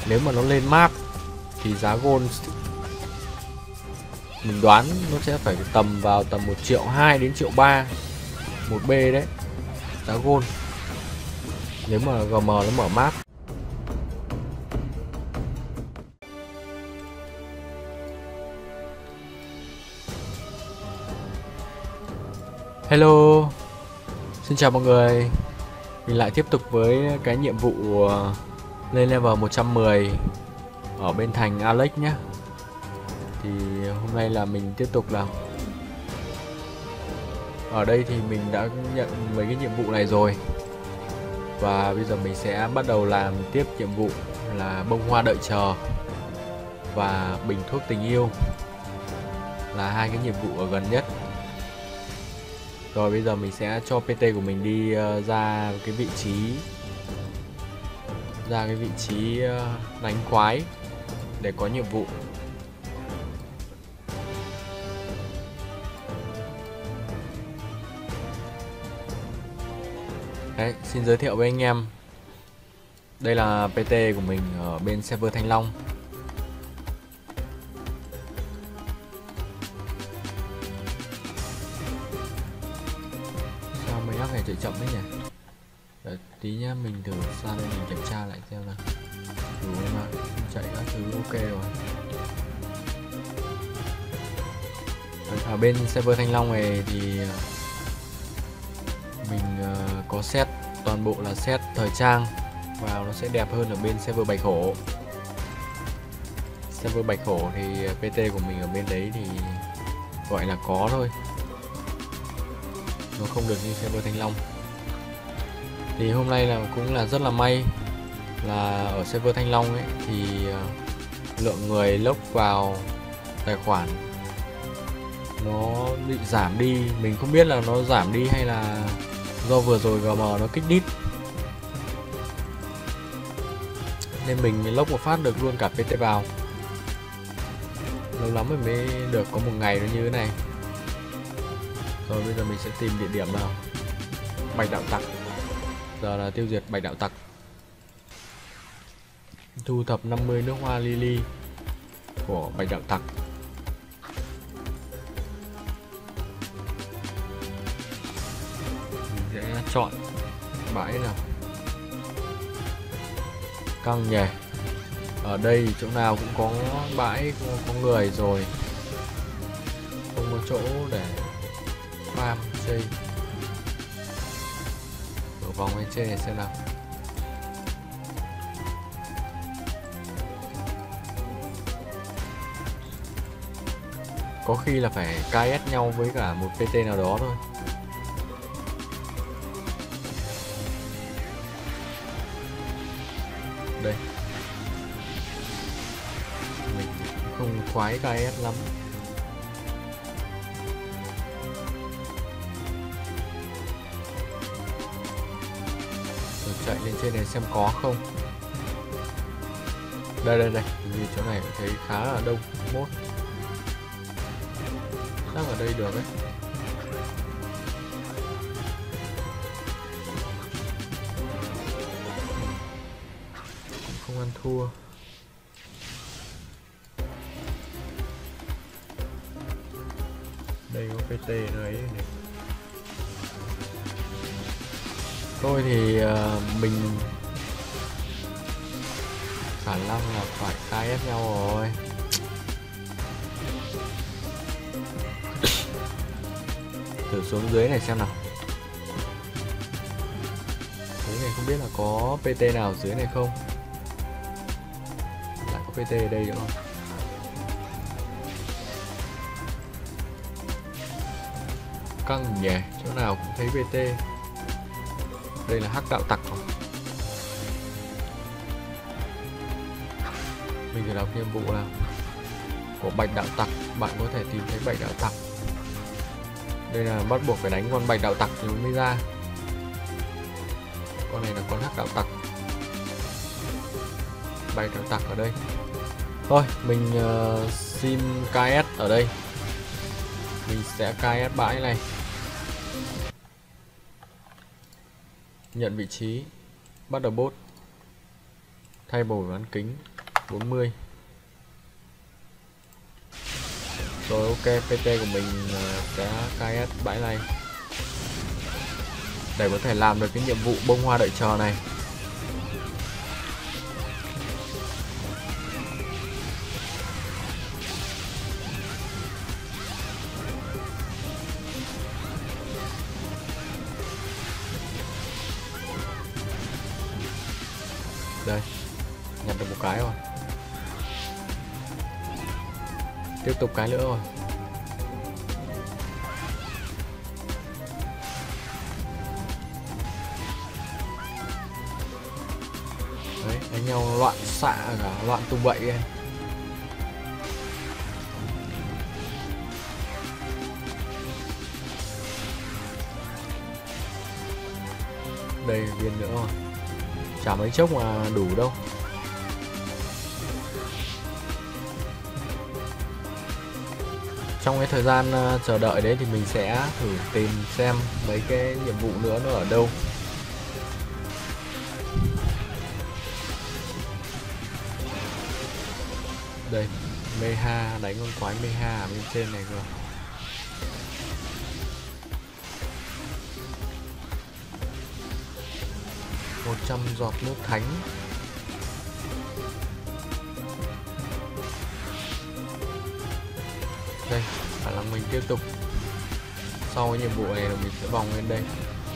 Nếu mà nó lên map thì giá gold mình đoán nó sẽ phải tầm vào tầm 1,2 triệu đến 1,3 triệu một B đấy, giá gold, nếu mà GM nó mở map. Hello, xin chào mọi người. Mình lại tiếp tục với cái nhiệm vụ lên level 110 ở bên thành Alex nhé. Thì hôm nay là mình tiếp tục làm. Ở đây thì mình đã nhận mấy cái nhiệm vụ này rồi. Và bây giờ mình sẽ bắt đầu làm tiếp nhiệm vụ là bông hoa đợi chờ và bình thuốc tình yêu, là hai cái nhiệm vụ ở gần nhất. Rồi bây giờ mình sẽ cho PT của mình đi ra cái vị trí đánh quái để có nhiệm vụ. Đấy, xin giới thiệu với anh em. Đây là PT của mình ở bên server Thanh Long. Sao mấy ác này chạy chậm đấy nhỉ? Đợi tí nhá, mình thử ra đây mình kiểm tra lại xem nào. Đủ mà, chạy các thứ ok rồi. Ở bên server Thanh Long này thì mình có set toàn bộ là set thời trang vào, nó sẽ đẹp hơn ở bên server Bạch Hổ. Server Bạch Hổ thì PT của mình ở bên đấy thì gọi là có thôi, nó không được như server Thanh Long. Thì hôm nay là cũng là rất là may là ở server Thanh Long ấy thì lượng người lốc vào tài khoản nó bị giảm đi. Mình không biết là nó giảm đi hay là do vừa rồi GM nó kích đít nên mình lốc một phát được luôn cả PT vào. Lâu lắm rồi mới được có một ngày nó như thế này. Rồi bây giờ mình sẽ tìm địa điểm nào. Bạch đạo tặc. Giờ là tiêu diệt bạch đạo tặc. Thu thập 50 nước hoa lily của bạch đạo tặc. Mình sẽ chọn bãi nào căng nhỉ. Ở đây chỗ nào cũng có bãi, có người rồi, không có chỗ để farm chơi. Ở vòng bên trên này xem nào. Có khi là phải KS nhau với cả một PT nào đó thôi. Đây, mình không khoái KS lắm. Rồi chạy lên trên này xem có không. Đây như chỗ này thấy khá là đông mốt. Chắc ở đây được đấy. Không ăn thua. Đây có PT nó ấy này. Tôi thì mình khả năng là phải KS nhau rồi. Thử xuống dưới này xem nào. Dưới này không biết là có PT nào dưới này không. Lại có PT ở đây nữa không? Căng nhỉ, chỗ nào cũng thấy PT. Đây là hắc đạo tặc không? Mình phải đọc nhiệm vụ nào của bạch đạo tặc. Bạn có thể tìm thấy bạch đạo tặc. Đây là bắt buộc phải đánh con bạch đạo tặc thì mới ra. Con này là con hắc đạo tặc. Bạch đạo tặc ở đây. Thôi mình xin KS ở đây. Mình sẽ KS bãi này. Nhận vị trí. Bắt đầu bot. Thay bổ bán kính. 40. Rồi ok, PT của mình sẽ KS bãi này để có thể làm được cái nhiệm vụ bông hoa đợi chờ này. Đây, nhặt được một cái rồi. Tiếp tục cái nữa rồi. Đấy, đánh nhau loạn xạ cả, loạn tung bậy ấy. Đây viên nữa rồi. Chả mấy chốc mà đủ đâu. Trong cái thời gian chờ đợi đấy thì mình sẽ thử tìm xem mấy cái nhiệm vụ nữa nó ở đâu. Đây, Meha, đánh con quái Meha ở bên trên này cơ. Một 100 giọt nước thánh. Đây, khả năng mình tiếp tục. Sau cái nhiệm vụ này là mình sẽ vòng lên đây.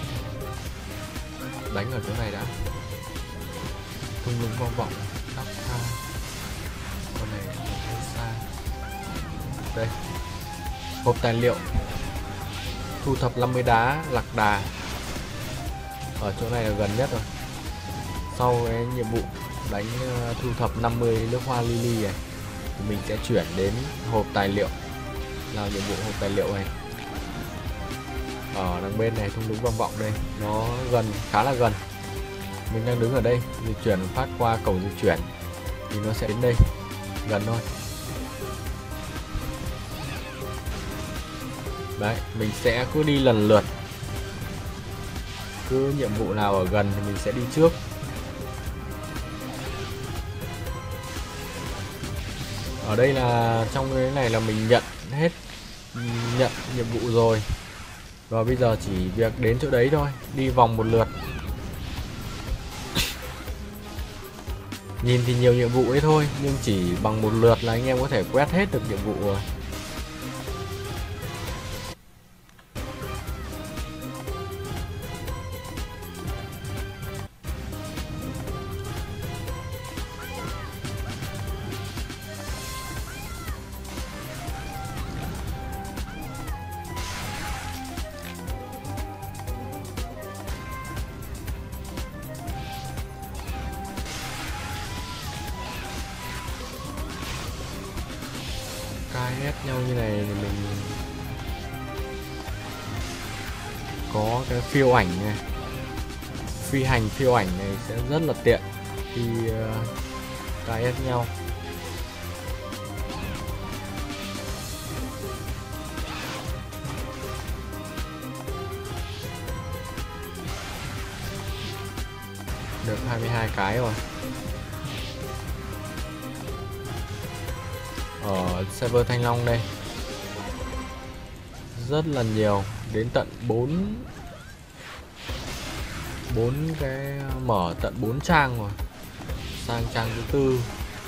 Đánh ở chỗ này đã. Thung lũng vang vọng, đắp tha. Con này hơi xa. Đây, hộp tài liệu. Thu thập 50 đá lạc đà. Ở chỗ này là gần nhất rồi. Sau cái nhiệm vụ đánh thu thập 50 nước hoa lily này thì mình sẽ chuyển đến hộp tài liệu, làm nhiệm vụ hộp tài liệu này. Ở đằng bên này thung lũng vang vọng đây, nó gần, khá là gần. Mình đang đứng ở đây, di chuyển phát qua cầu di chuyển thì nó sẽ đến đây, gần thôi. Đấy, mình sẽ cứ đi lần lượt. Cứ nhiệm vụ nào ở gần thì mình sẽ đi trước. Ở đây là trong cái này là mình nhận hết, nhận nhiệm vụ rồi. Và bây giờ chỉ việc đến chỗ đấy thôi, đi vòng một lượt. Nhìn thì nhiều nhiệm vụ ấy thôi, nhưng chỉ bằng một lượt là anh em có thể quét hết được nhiệm vụ rồi. KS nhau như này thì mình có cái phiêu ảnh này, phi hành phiêu ảnh này sẽ rất là tiện khi KS nhau. Được 22 cái rồi. Ở server Thanh Long đây rất là nhiều, đến tận 4 cái, mở tận 4 trang rồi, sang trang thứ 4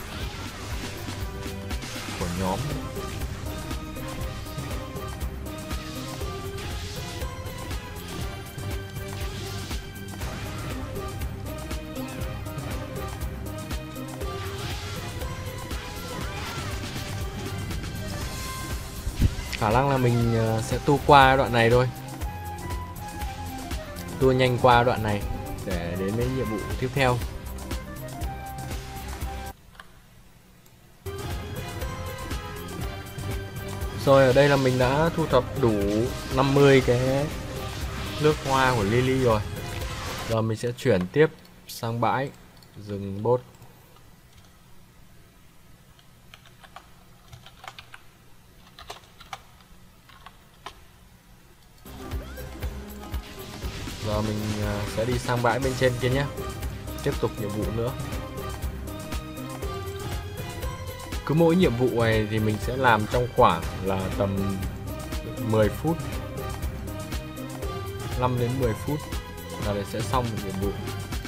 của nhóm. Khả năng là mình sẽ tu qua đoạn này thôi, tua nhanh qua đoạn này để đến với nhiệm vụ tiếp theo. Rồi ở đây là mình đã thu thập đủ 50 cái nước hoa của Lily rồi. Giờ mình sẽ chuyển tiếp sang bãi rừng bốt. Giờ mình sẽ đi sang bãi bên trên kia nhé, tiếp tục nhiệm vụ nữa. cứ mỗi nhiệm vụ này thì mình sẽ làm trong khoảng là tầm 10 phút, 5 đến 10 phút là sẽ xong một nhiệm vụ.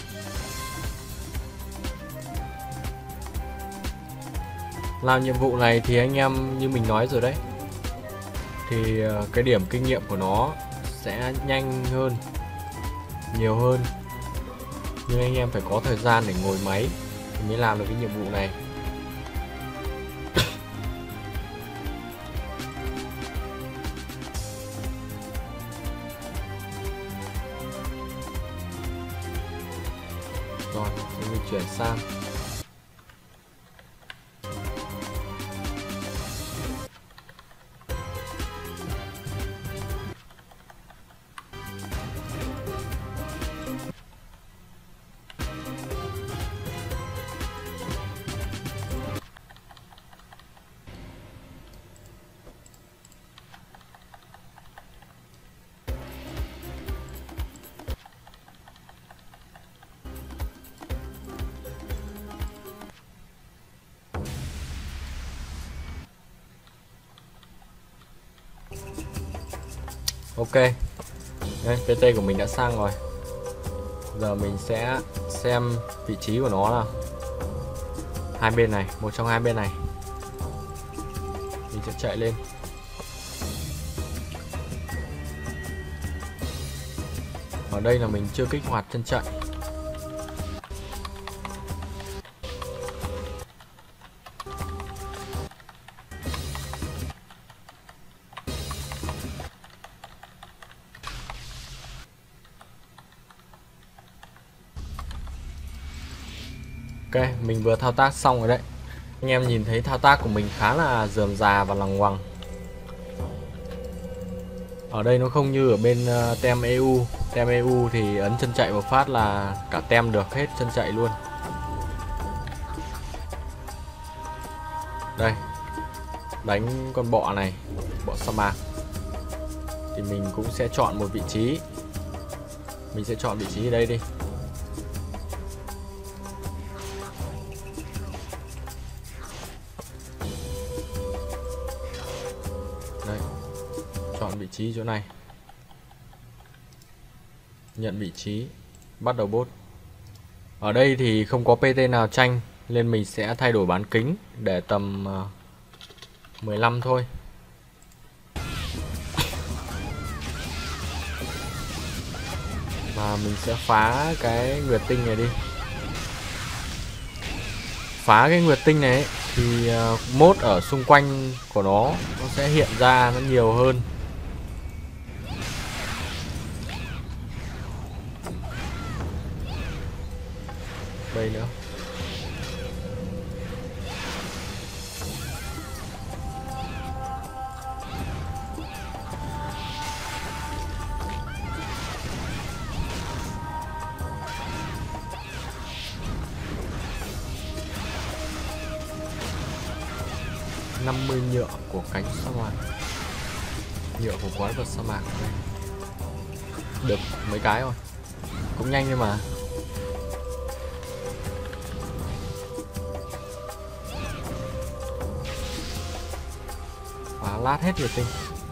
Làm nhiệm vụ này thì anh em như mình nói rồi đấy, thì cái điểm kinh nghiệm của nó sẽ nhanh hơn, nhiều hơn, nhưng anh em phải có thời gian để ngồi máy thì mới làm được cái nhiệm vụ này. Rồi, mình chuyển sang ok. Đây, PT của mình đã sang rồi. Giờ mình sẽ xem vị trí của nó nào. Hai bên này, một trong hai bên này. Mình sẽ chạy lên. Ở đây là mình chưa kích hoạt chân chạy. Ok, mình vừa thao tác xong rồi đấy. Anh em nhìn thấy thao tác của mình khá là rườm rà và lằng ngoằng. Ở đây nó không như ở bên tem EU. Tem EU thì ấn chân chạy một phát là cả tem được hết chân chạy luôn. Đây, đánh con bọ này, bọ sa mạc, thì mình cũng sẽ chọn một vị trí. Mình sẽ chọn vị trí ở đây đi. Đây, chọn vị trí chỗ này, nhận vị trí, bắt đầu bốt. Ở đây thì không có PT nào tranh nên mình sẽ thay đổi bán kính để tầm 15 thôi. Và mình sẽ phá cái nguyệt tinh này đi. Phá cái nguyệt tinh này ấy, thì mốt ở xung quanh của nó sẽ hiện ra nó nhiều hơn. Đây nữa. Năm 50 nhựa của cánh sa mạc, nhựa của quái vật sa mạc đây. Được mấy cái rồi, cũng nhanh thôi mà. Phá lát hết nguyệt tinh.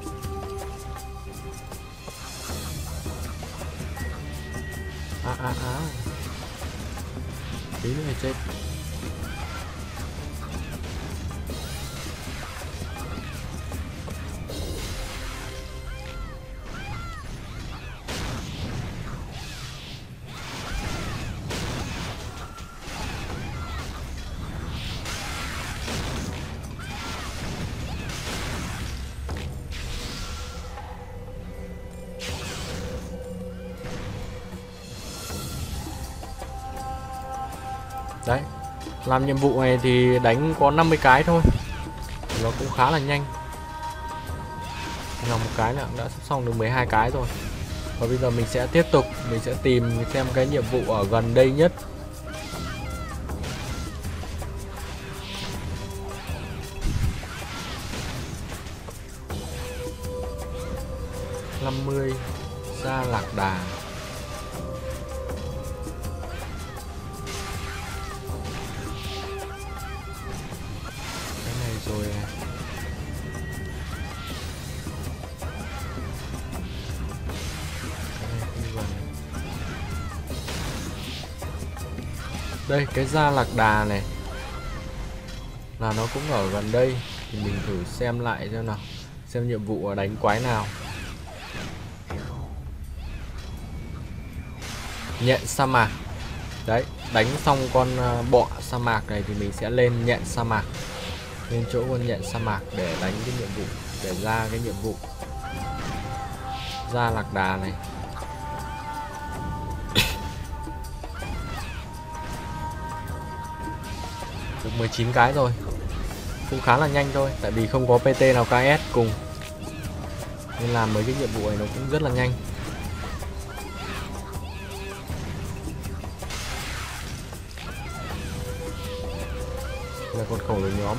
Tí nữa là chết. Đấy, làm nhiệm vụ này thì đánh có 50 cái thôi, nó cũng khá là nhanh. Làm một cái là đã sắp xong được 12 cái rồi. Và bây giờ mình sẽ tiếp tục, mình sẽ tìm xem cái nhiệm vụ ở gần đây nhất. $50 Gia Lạc Đà. Đây cái da lạc đà này là nó cũng ở gần đây, thì mình thử xem lại xem nào, xem nhiệm vụ đánh quái nào. Nhện sa mạc. Đấy, đánh xong con bọ sa mạc này thì mình sẽ lên nhện sa mạc, lên chỗ con nhện sa mạc để đánh cái nhiệm vụ, để ra cái nhiệm vụ da lạc đà này. Được 19 cái rồi, cũng khá là nhanh thôi, tại vì không có PT nào KS cùng nên làm mấy cái nhiệm vụ này nó cũng rất là nhanh. Là con khổng lồ nhóm.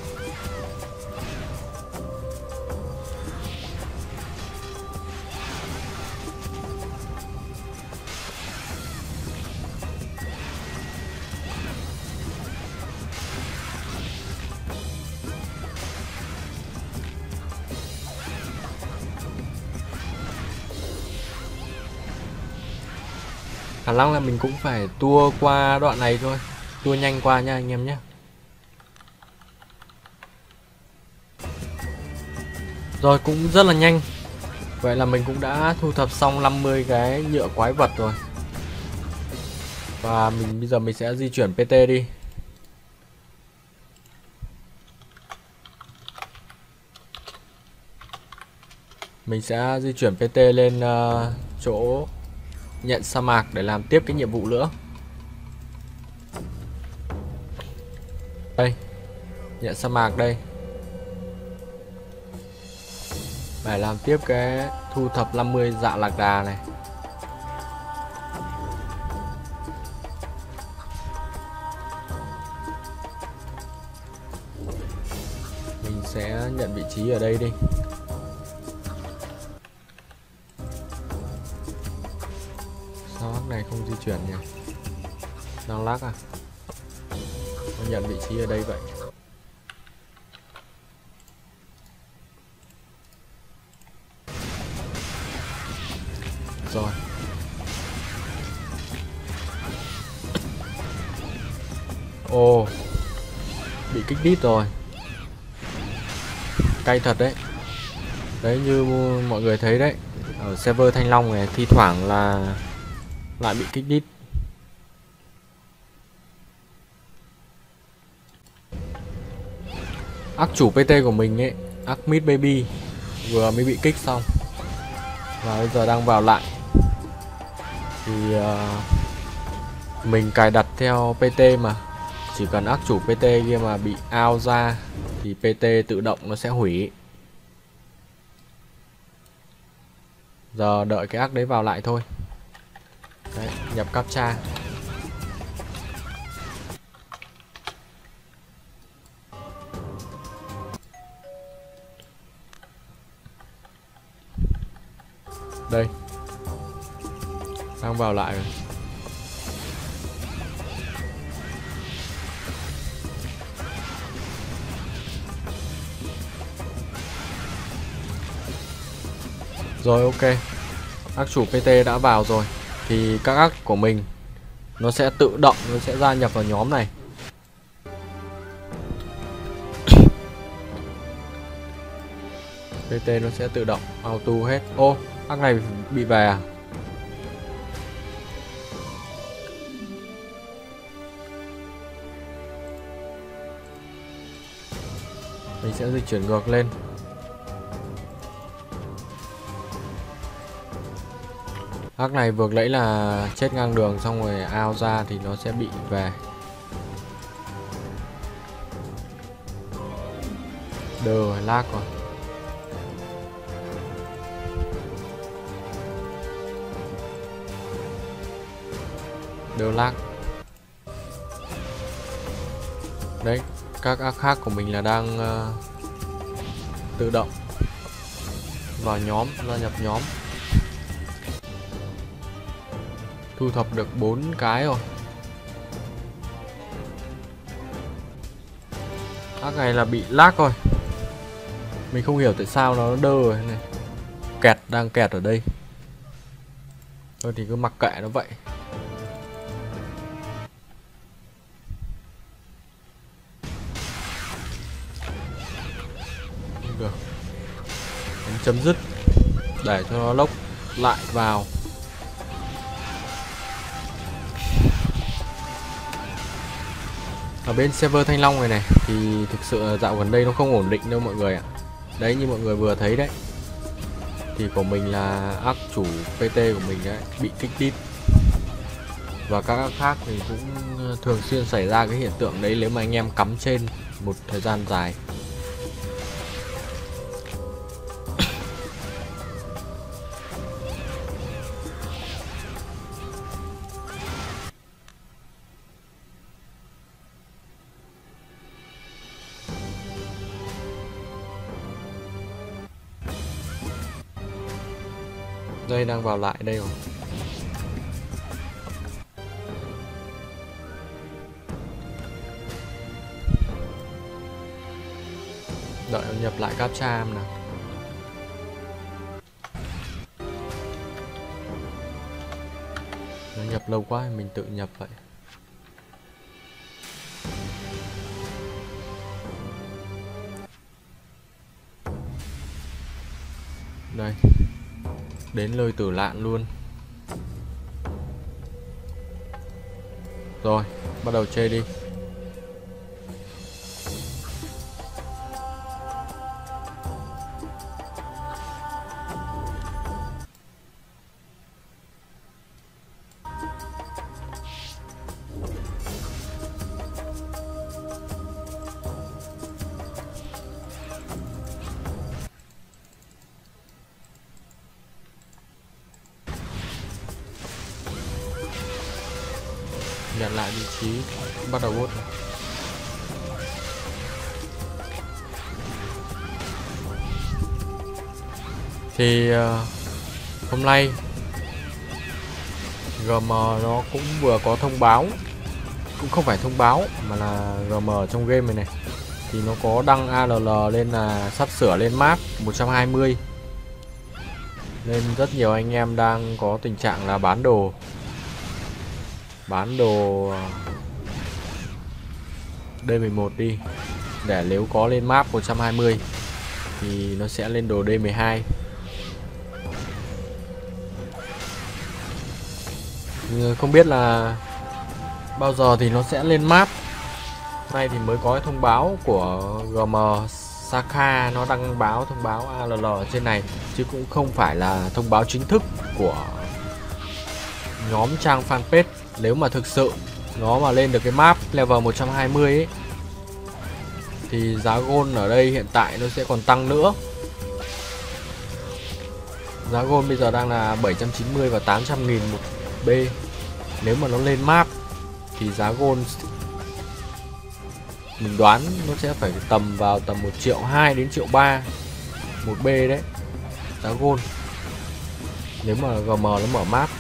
Khả năng là mình cũng phải tua qua đoạn này thôi, tua nhanh qua nha anh em nhé. Rồi cũng rất là nhanh. Vậy là mình cũng đã thu thập xong 50 cái nhựa quái vật rồi. Và bây giờ mình sẽ di chuyển PT đi. Mình sẽ di chuyển PT lên chỗ nhận sa mạc để làm tiếp cái nhiệm vụ nữa. Đây, nhận sa mạc đây. Phải làm tiếp cái thu thập 50 dạ lạc đà này. Mình sẽ nhận vị trí ở đây đi. Sao lắc này không di chuyển nhỉ? Đang lắc à? Tôi nhận vị trí ở đây vậy. Rồi. Ồ, bị kích đít rồi. Cay thật đấy. Đấy, như mọi người thấy đấy, ở server Thanh Long này thi thoảng là lại bị kích đít. Ác chủ PT của mình ấy, Armid Baby, vừa mới bị kích xong và bây giờ đang vào lại. Thì mình cài đặt theo PT mà, chỉ cần ác chủ PT kia mà bị out ra thì PT tự động nó sẽ hủy. Giờ đợi cái ác đấy vào lại thôi. Đấy, nhập captcha. Đây, đang vào lại rồi. Rồi, ok. Ác chủ PT đã vào rồi thì các ác của mình nó sẽ tự động, nó sẽ gia nhập vào nhóm này. PT nó sẽ tự động auto hết. Ô, ác này bị về à? Mình sẽ di chuyển ngược lên. Ác này vừa nãy là chết ngang đường xong rồi out ra thì nó sẽ bị về. Đờ lag rồi. Đờ lag. Đấy, các ác khác của mình là đang tự động vào nhóm, gia nhập nhóm. Thu thập được 4 cái rồi. Ác này là bị lag rồi. Mình không hiểu tại sao nó đơ rồi này. Kẹt, đang kẹt ở đây. Thôi thì cứ mặc kệ nó vậy. chấm dứt để cho nó lốc lại vào. Ở bên server Thanh Long này thì thực sự dạo gần đây nó không ổn định đâu mọi người ạ. Đấy, như mọi người vừa thấy đấy, thì của mình là ác chủ PT của mình đấy bị kích tít, và các ác khác thì cũng thường xuyên xảy ra cái hiện tượng đấy nếu mà anh em cắm trên một thời gian dài. Đây, đang vào lại đây rồi. Đợi nó nhập lại captcha em nào. Nó nhập lâu quá mình tự nhập vậy. Đây, đến lời tử lạn luôn. Rồi, bắt đầu chơi đi. Nhận lại vị trí, bắt đầu bốt rồi. Thì hôm nay GM nó cũng vừa có thông báo, cũng không phải thông báo mà là GM trong game này thì nó có đăng ALL lên là sắp sửa lên map 120, nên rất nhiều anh em đang có tình trạng là bán đồ D11 đi, để nếu có lên map 120 thì nó sẽ lên đồ D12. Không biết là bao giờ thì nó sẽ lên map. Nay thì mới có cái thông báo của GM Saka, nó đăng báo thông báo ALL ở trên này, chứ cũng không phải là thông báo chính thức của nhóm trang fanpage. Nếu mà thực sự nó mà lên được cái map level 120 ấy, thì giá gold ở đây hiện tại nó sẽ còn tăng nữa. Giá gold bây giờ đang là 790 và 800.000 một B. Nếu mà nó lên map thì giá gold mình đoán nó sẽ phải tầm vào tầm 1,2 triệu đến 1,3 triệu một B đấy, giá gold, nếu mà GM nó mở map.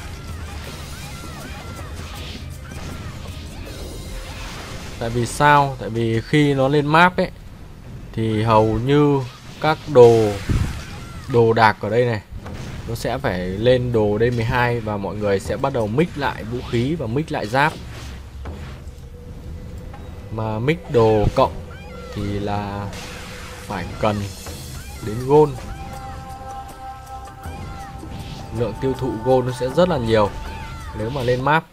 Tại vì sao? Tại vì khi nó lên map ấy thì hầu như các đồ đạc ở đây này nó sẽ phải lên đồ D12, và mọi người sẽ bắt đầu mix lại vũ khí và mix lại giáp. Mà mix đồ cộng thì là phải cần đến gold. Lượng tiêu thụ gold nó sẽ rất là nhiều nếu mà lên map.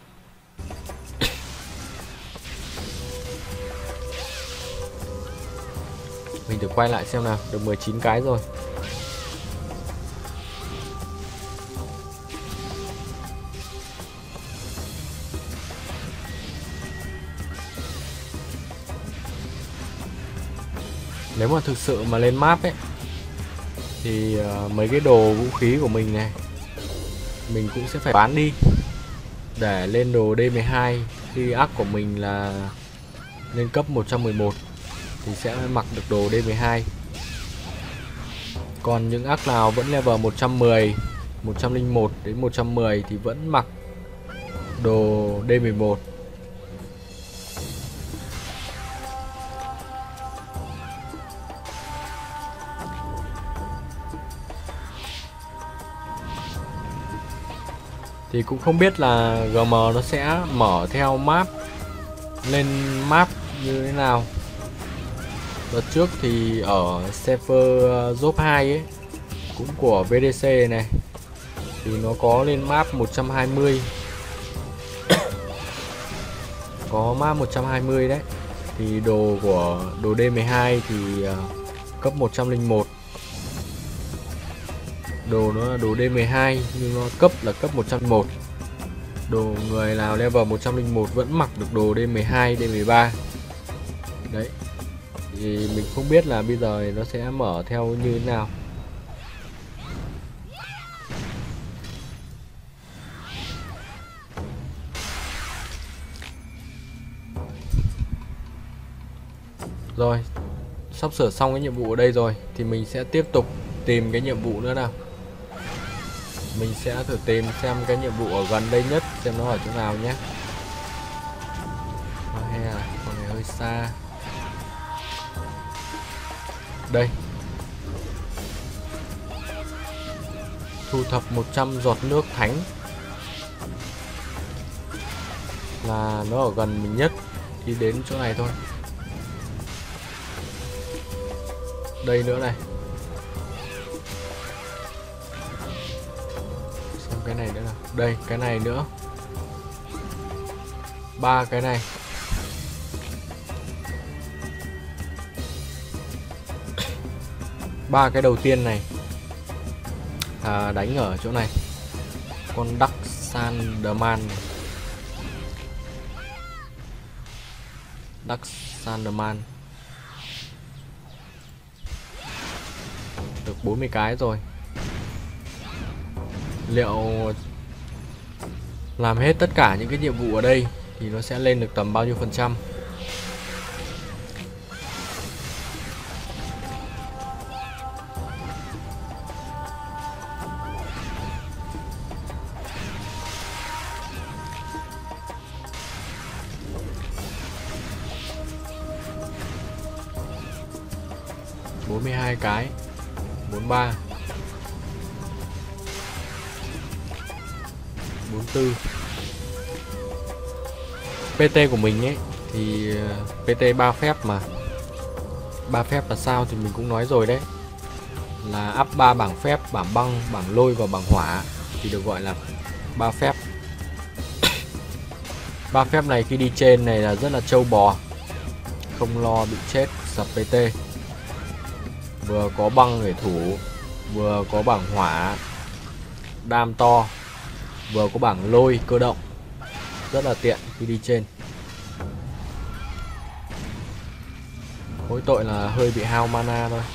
Mình thử quay lại xem nào, được 19 cái rồi. Nếu mà thực sự mà lên map ấy thì mấy cái đồ vũ khí của mình này mình cũng sẽ phải bán đi để lên đồ D12. Khi ác của mình là lên cấp 111 thì sẽ mặc được đồ D12. Còn những ác nào vẫn level 110, 101 đến 110 thì vẫn mặc đồ D11. Thì cũng không biết là GM nó sẽ mở theo map, lên map như thế nào. Đợt trước thì ở server Job 2 ấy cũng của VDC này, thì nó có lên map 120. Có map 120 đấy. Thì đồ của đồ D12 thì cấp 101. Đồ nó là đồ D12 nhưng nó cấp là cấp 101. Đồ người nào level 101 vẫn mặc được đồ D12, D13. Đấy. Thì mình không biết là bây giờ nó sẽ mở theo như thế nào. Rồi, sắp sửa xong cái nhiệm vụ ở đây rồi thì mình sẽ tiếp tục tìm cái nhiệm vụ nữa nào. Mình sẽ thử tìm xem cái nhiệm vụ ở gần đây nhất, xem nó ở chỗ nào nhé. Hay là con này hơi xa. Đây. Thu thập 100 giọt nước thánh là nó ở gần mình nhất, đi đến chỗ này thôi. Đây nữa này. Xem cái này nữa nào. Đây, cái này nữa. 3 cái này. Ba cái đầu tiên này đánh ở chỗ này. Con Đắc Sanderman này. Đắc Sanderman được 40 cái rồi. Liệu làm hết tất cả những cái nhiệm vụ ở đây thì nó sẽ lên được tầm bao nhiêu phần trăm? Hai cái 43 44. PT của mình ấy thì PT 3 phép mà. 3 phép là sao thì mình cũng nói rồi đấy. Là up 3 bảng phép, bảng băng, bảng lôi và bảng hỏa thì được gọi là 3 phép. 3 phép này khi đi trên này là rất là trâu bò, không lo bị chết sập PT. Vừa có băng để thủ, vừa có bảng hỏa đam to, vừa có bảng lôi cơ động, rất là tiện khi đi trên. Mỗi tội là hơi bị hao mana thôi,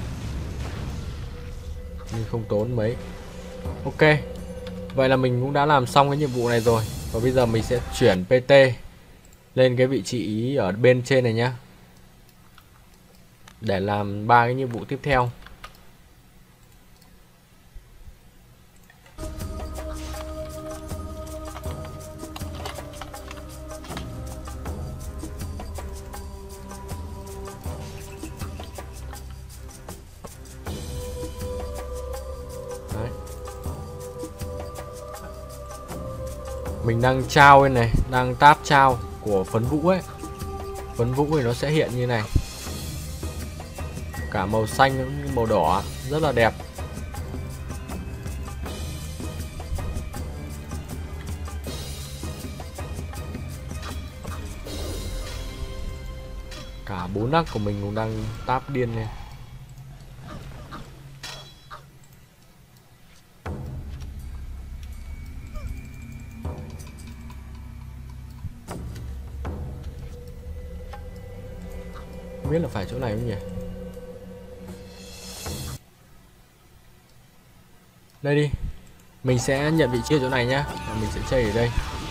nhưng không tốn mấy. Ok, vậy là mình cũng đã làm xong cái nhiệm vụ này rồi. Và bây giờ mình sẽ chuyển PT lên cái vị trí ở bên trên này nhá, để làm 3 cái nhiệm vụ tiếp theo. Đấy. Mình đang trao bên này, đang tap trao của phấn vũ ấy. Phấn vũ thì nó sẽ hiện như này, cả màu xanh cũng màu đỏ, rất là đẹp. Cả 4 nắc của mình cũng đang táp điên lên. Không biết là phải chỗ này không nhỉ? Đây đi. Mình sẽ nhận vị trí ở chỗ này nhá. Và mình sẽ chơi ở đây.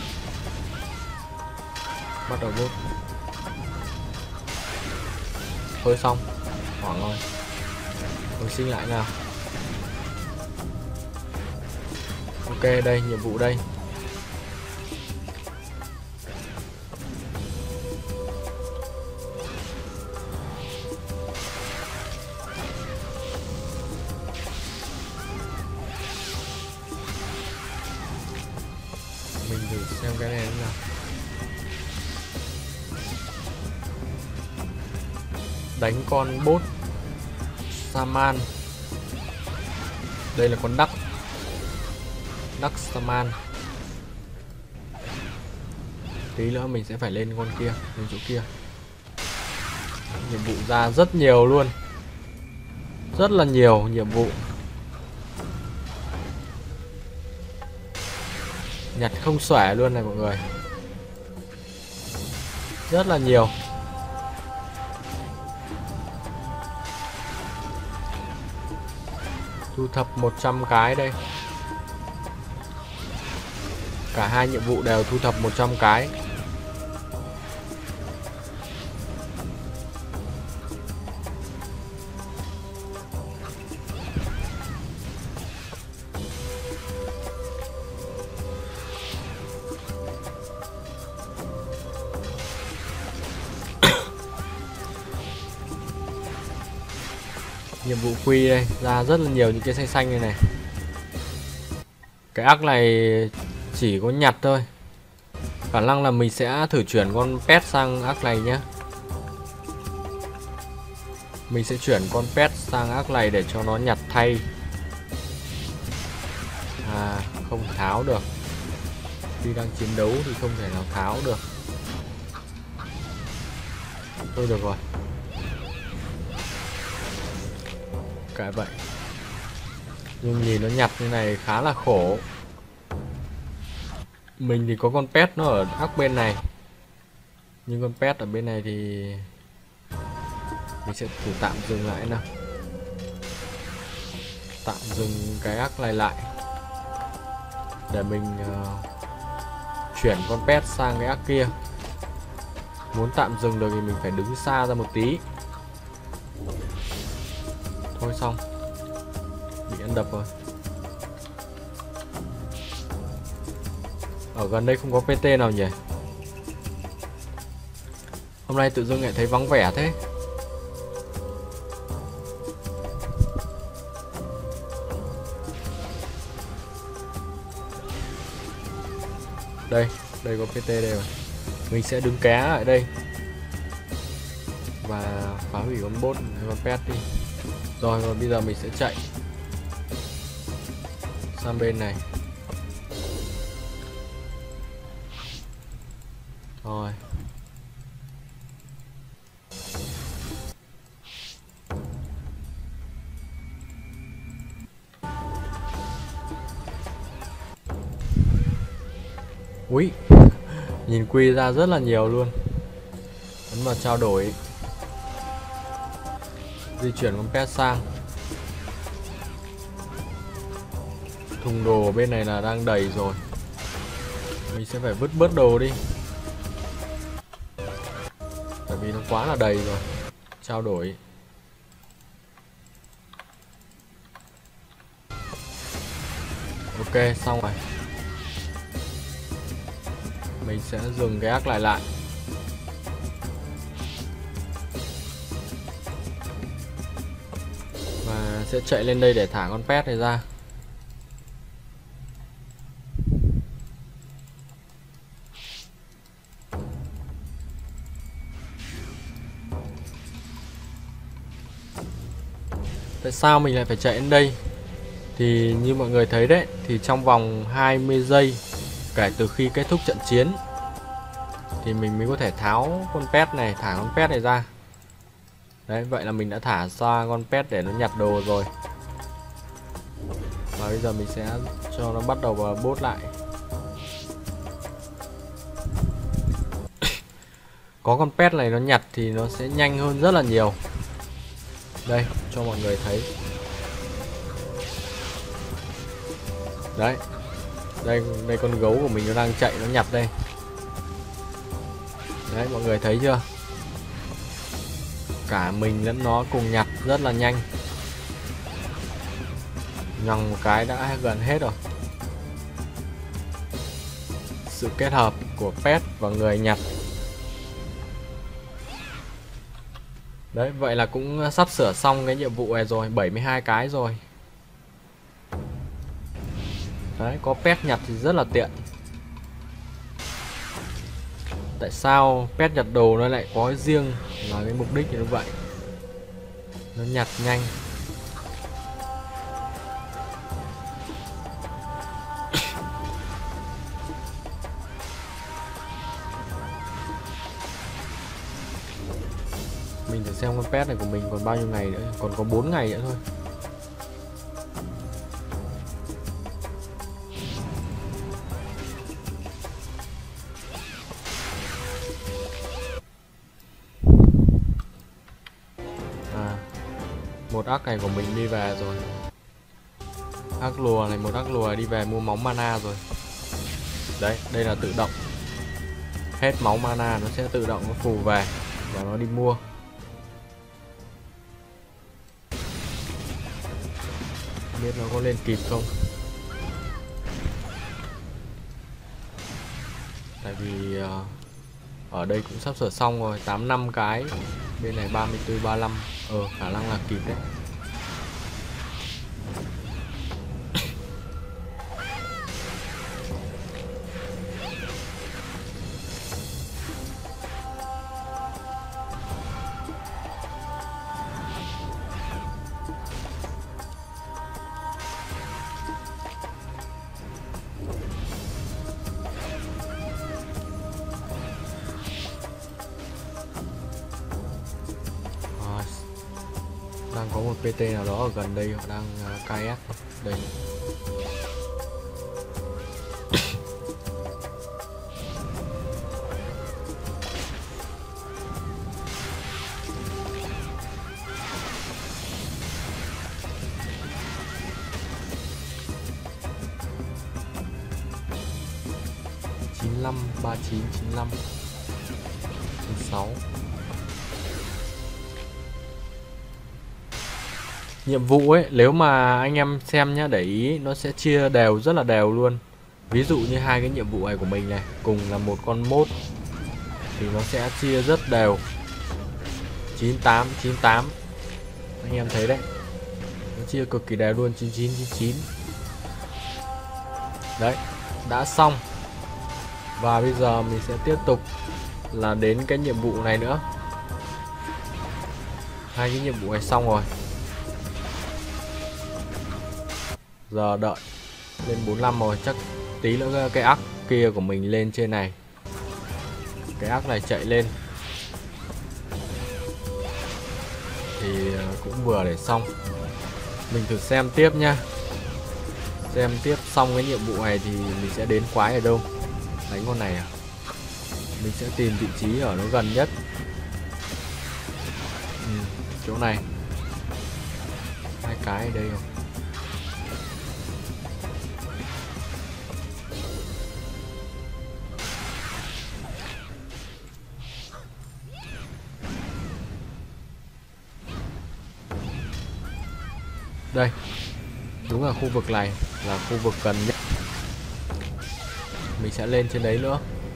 Bắt đầu bút. Thôi xong. Hoảng rồi. Hồi sinh lại nào. Ok, đây, nhiệm vụ đây. Mình thử xem cái này thế nào. Đánh con bot Saman. Đây là con Đắc Saman. Tí nữa mình sẽ phải lên con kia, lên chỗ kia. Nhiệm vụ ra rất nhiều luôn, rất là nhiều nhiệm vụ. Nhặt không xuể luôn này mọi người, rất là nhiều. Thu thập 100 cái đây. Cả hai nhiệm vụ đều thu thập 100 cái. Nhiệm vụ quy đây, ra rất là nhiều những cái xanh xanh này này. Cái ác này chỉ có nhặt thôi. Khả năng là mình sẽ thử chuyển con pet sang ác này nhé. Mình sẽ chuyển con pet sang ác này để cho nó nhặt thay. À, không tháo được. Khi đang chiến đấu thì không thể nào tháo được. Thôi được rồi, kệ vậy. Nhưng nhìn nó nhặt như này khá là khổ. Mình thì có con pet nó ở ác bên này, nhưng con pet ở bên này thì mình sẽ thử tạm dừng lại nào. Tạm dừng cái ác này lại để mình chuyển con pet sang cái ác kia. Muốn tạm dừng được thì mình phải đứng xa ra một tí. Thôi xong, bị ăn đập rồi. Ở gần đây không có PT nào nhỉ? Hôm nay tự dưng lại thấy vắng vẻ thế. Đây, đây có PT đây rồi. Mình sẽ đứng ké lại đây và phá hủy con bot, con pet đi. Rồi, bây giờ mình sẽ chạy sang bên này. Rồi. Úi, nhìn quy ra rất là nhiều luôn. Ấn vào trao đổi, di chuyển con pet sang. Thùng đồ bên này là đang đầy rồi, mình sẽ phải vứt bớt đồ đi, tại vì nó quá là đầy rồi. Trao đổi. Ok, xong rồi. Mình sẽ dừng cái ác lại. Và sẽ chạy lên đây để thả con pet này ra. Tại sao mình lại phải chạy đến đây? Thì như mọi người thấy đấy, thì trong vòng 20 giây kể từ khi kết thúc trận chiến thì mình mới có thể tháo con pet này, thả con pet này ra. Đấy, vậy là mình đã thả ra con pet để nó nhặt đồ rồi. Và bây giờ mình sẽ cho nó bắt đầu vào bot lại. Có con pet này nó nhặt thì nó sẽ nhanh hơn rất là nhiều. Đây, cho mọi người thấy. Đấy, đây con gấu của mình nó đang chạy, nó nhặt đây. Đấy, mọi người thấy chưa? Cả mình lẫn nó cùng nhặt rất là nhanh. Nhằng một cái đã gần hết rồi. Sự kết hợp của pet và người nhặt. Đấy, vậy là cũng sắp sửa xong cái nhiệm vụ này rồi, 72 cái rồi. Đấy, có pet nhặt thì rất là tiện. Tại sao pet nhặt đồ nó lại có riêng là cái mục đích như vậy? Nó nhặt nhanh. Mình thử xem con pet này của mình còn bao nhiêu ngày nữa. Còn có 4 ngày nữa thôi. Một ác này của mình đi về rồi. Ác lùa này, một ác lùa đi về mua máu mana rồi. Đấy, đây là tự động. Hết máu mana nó sẽ tự động nó phù về và nó đi mua. Không biết nó có lên kịp không. Tại vì ở đây cũng sắp sửa xong rồi, 85 cái. Bên này 34, 35. Khả năng là kịp đấy. Đang có một PT nào đó ở gần đây, họ đang KS đây. chín lăm 39 95 96. Nhiệm vụ ấy, nếu mà anh em xem nhá, để ý nó sẽ chia đều, rất là đều luôn. Ví dụ như hai cái nhiệm vụ này của mình này, cùng là một con mốt thì nó sẽ chia rất đều. 98 98. Anh em thấy đấy. Nó chia cực kỳ đều luôn, 99 99. Đấy, đã xong. Và bây giờ mình sẽ tiếp tục là đến cái nhiệm vụ này nữa. Hai cái nhiệm vụ này xong rồi. Giờ đợi lên 45 rồi, chắc tí nữa cái ác kia của mình lên trên này. Cái ác này chạy lên thì cũng vừa để xong. Mình thử xem tiếp nha. Xem tiếp xong cái nhiệm vụ này thì mình sẽ đến quái ở đâu. Đánh con này à? Mình sẽ tìm vị trí ở nó gần nhất. Chỗ này. Hai cái ở đây không? Đây, đúng là khu vực này là khu vực gần nhất. Mình sẽ lên trên đấy nữa.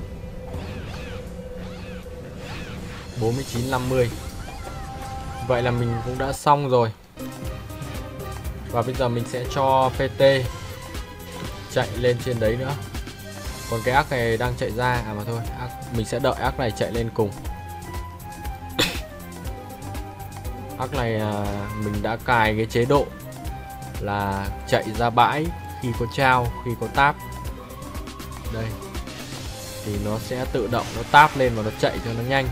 49 50. Vậy là mình cũng đã xong rồi. Và bây giờ mình sẽ cho PT chạy lên trên đấy nữa. Còn cái ác này đang chạy ra. À mà thôi, mình sẽ đợi ác này chạy lên cùng. Ác này mình đã cài cái chế độ là chạy ra bãi khi có trao, khi có táp. Đây. Thì nó sẽ tự động nó táp lên và nó chạy cho nó nhanh.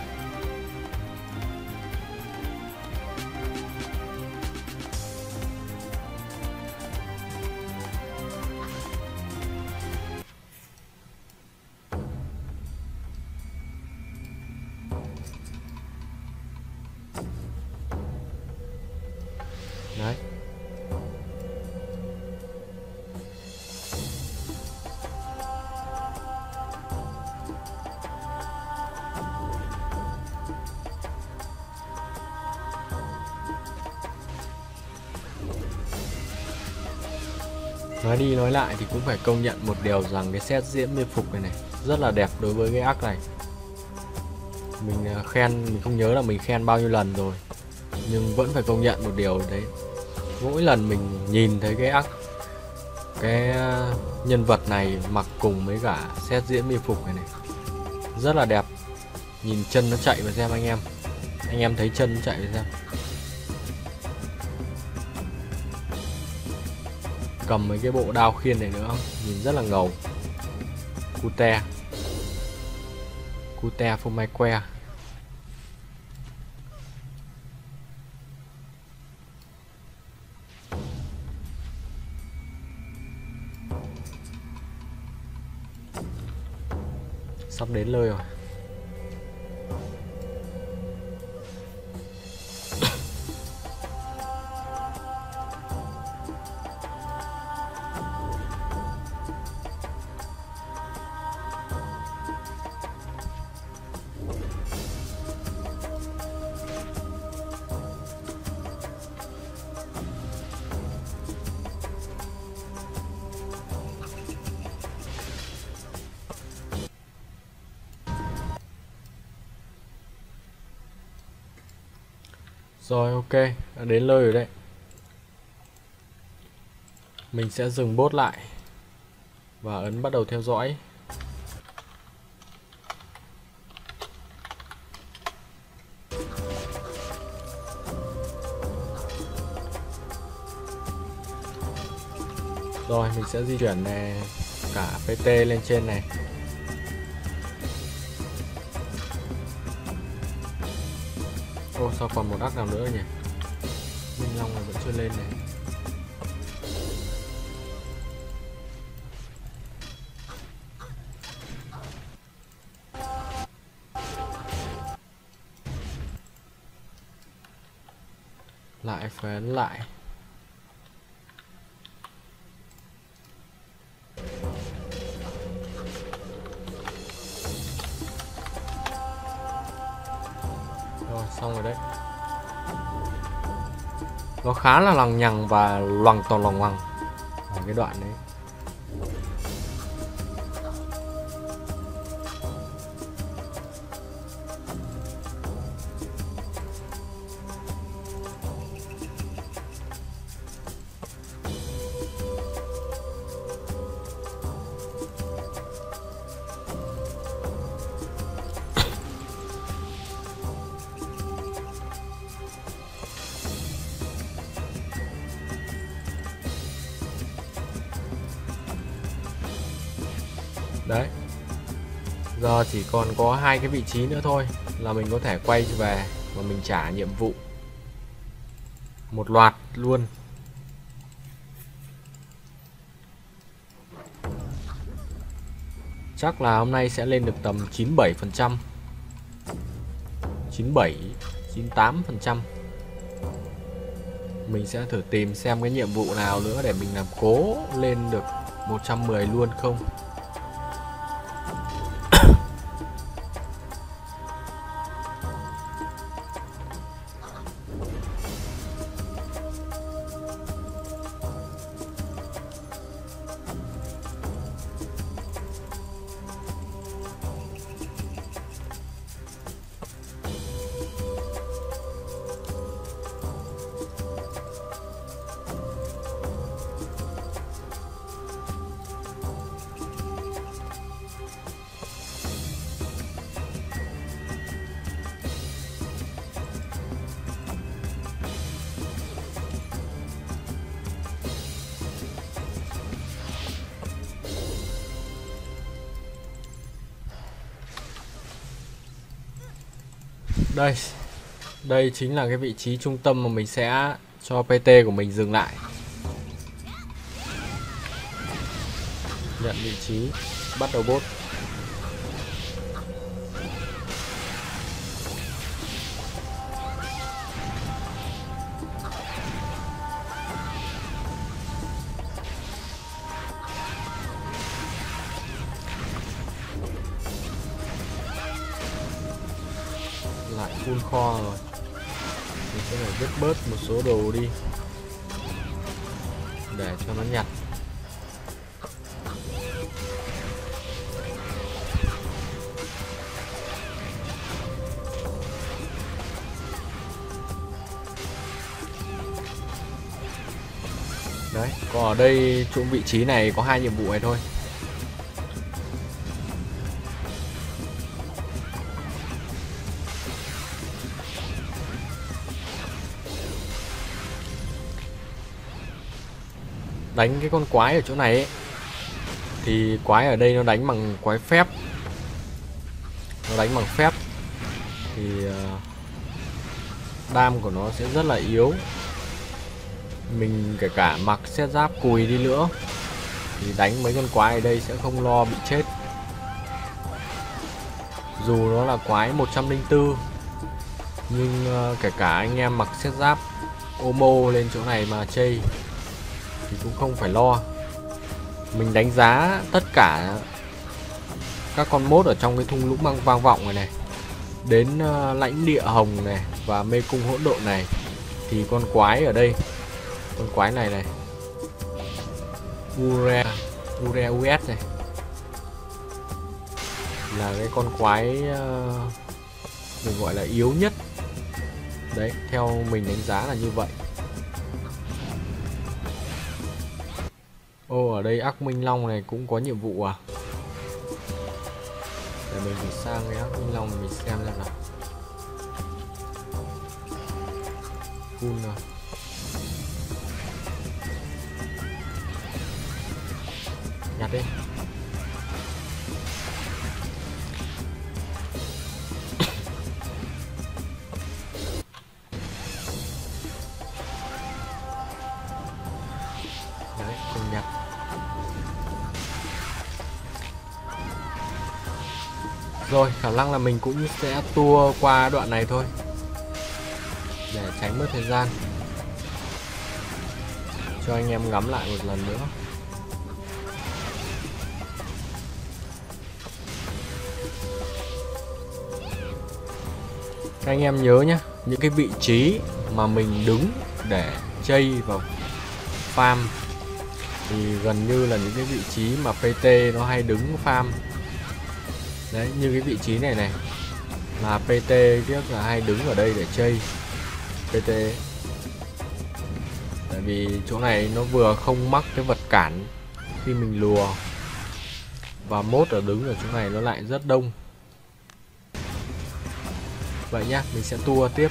Đấy. Nói đi nói lại thì cũng phải công nhận một điều rằng cái set diễn miên phục này rất là đẹp đối với cái ác này. Mình khen, mình không nhớ là mình khen bao nhiêu lần rồi, nhưng vẫn phải công nhận một điều đấy. Mỗi lần mình nhìn thấy cái nhân vật này mặc cùng với cả set diễn miên phục này rất là đẹp. Nhìn chân nó chạy vào xem anh em thấy chân nó chạy vào xem. Cầm mấy cái bộ đao khiên này nữa, nhìn rất là ngầu. Cute Phô Mai Que. Sắp đến nơi rồi. Rồi, ok, đã đến nơi rồi đấy. Mình sẽ dừng bot lại và ấn bắt đầu theo dõi. Rồi, mình sẽ di chuyển này cả PT lên trên này. Ô, sao còn một ác nào nữa nhỉ? Minh Long này vẫn chưa lên này. Lại phải ấn lại. Rồi, xong rồi đấy. Nó khá là lằng nhằng và loằng tò loằng ngoằng ở cái đoạn đấy. Đấy. Giờ chỉ còn có 2 cái vị trí nữa thôi là mình có thể quay về và mình trả nhiệm vụ một loạt luôn. Chắc là hôm nay sẽ lên được tầm 97%. 97, 98%. Mình sẽ thử tìm xem cái nhiệm vụ nào nữa để mình làm cố lên được 110 luôn không. Đây. Đây chính là cái vị trí trung tâm mà mình sẽ cho PT của mình dừng lại. Nhận vị trí, bắt đầu bot. Lại full kho rồi. Mình sẽ phải vứt bớt một số đồ đi để cho nó nhặt. Đấy, còn ở đây chỗ vị trí này có 2 nhiệm vụ này thôi. Đánh cái con quái ở chỗ này ấy, thì quái ở đây nó đánh bằng quái phép. Nó đánh bằng phép thì đam của nó sẽ rất là yếu. Mình kể cả mặc set giáp cùi đi nữa thì đánh mấy con quái ở đây sẽ không lo bị chết. Dù nó là quái 104, nhưng kể cả anh em mặc set giáp Omo lên chỗ này mà chơi thì cũng không phải lo. Mình đánh giá tất cả các con mốt ở trong cái thung lũng vang vọng này đến lãnh địa hồng này và mê cung hỗn độn này, thì con quái ở đây, con quái này Ure US này là cái con quái mình gọi là yếu nhất đấy, theo mình đánh giá là như vậy. Ở đây ác minh long này cũng có nhiệm vụ à? Để mình phải sang cái ác minh long mình xem ra nào. Full nào. Nhặt đi. Đấy, cùng nhặt. Rồi, khả năng là mình cũng sẽ tour qua đoạn này thôi để tránh mất thời gian, cho anh em ngắm lại một lần nữa. Các anh em nhớ nhé, những cái vị trí mà mình đứng để chây vào farm thì gần như là những cái vị trí mà PT nó hay đứng farm. Đấy, như cái vị trí này này là PT trước là hay đứng ở đây để chơi PT. Tại vì chỗ này nó vừa không mắc cái vật cản khi mình lùa, và mốt ở đứng ở chỗ này nó lại rất đông. Vậy nhá, mình sẽ tour tiếp.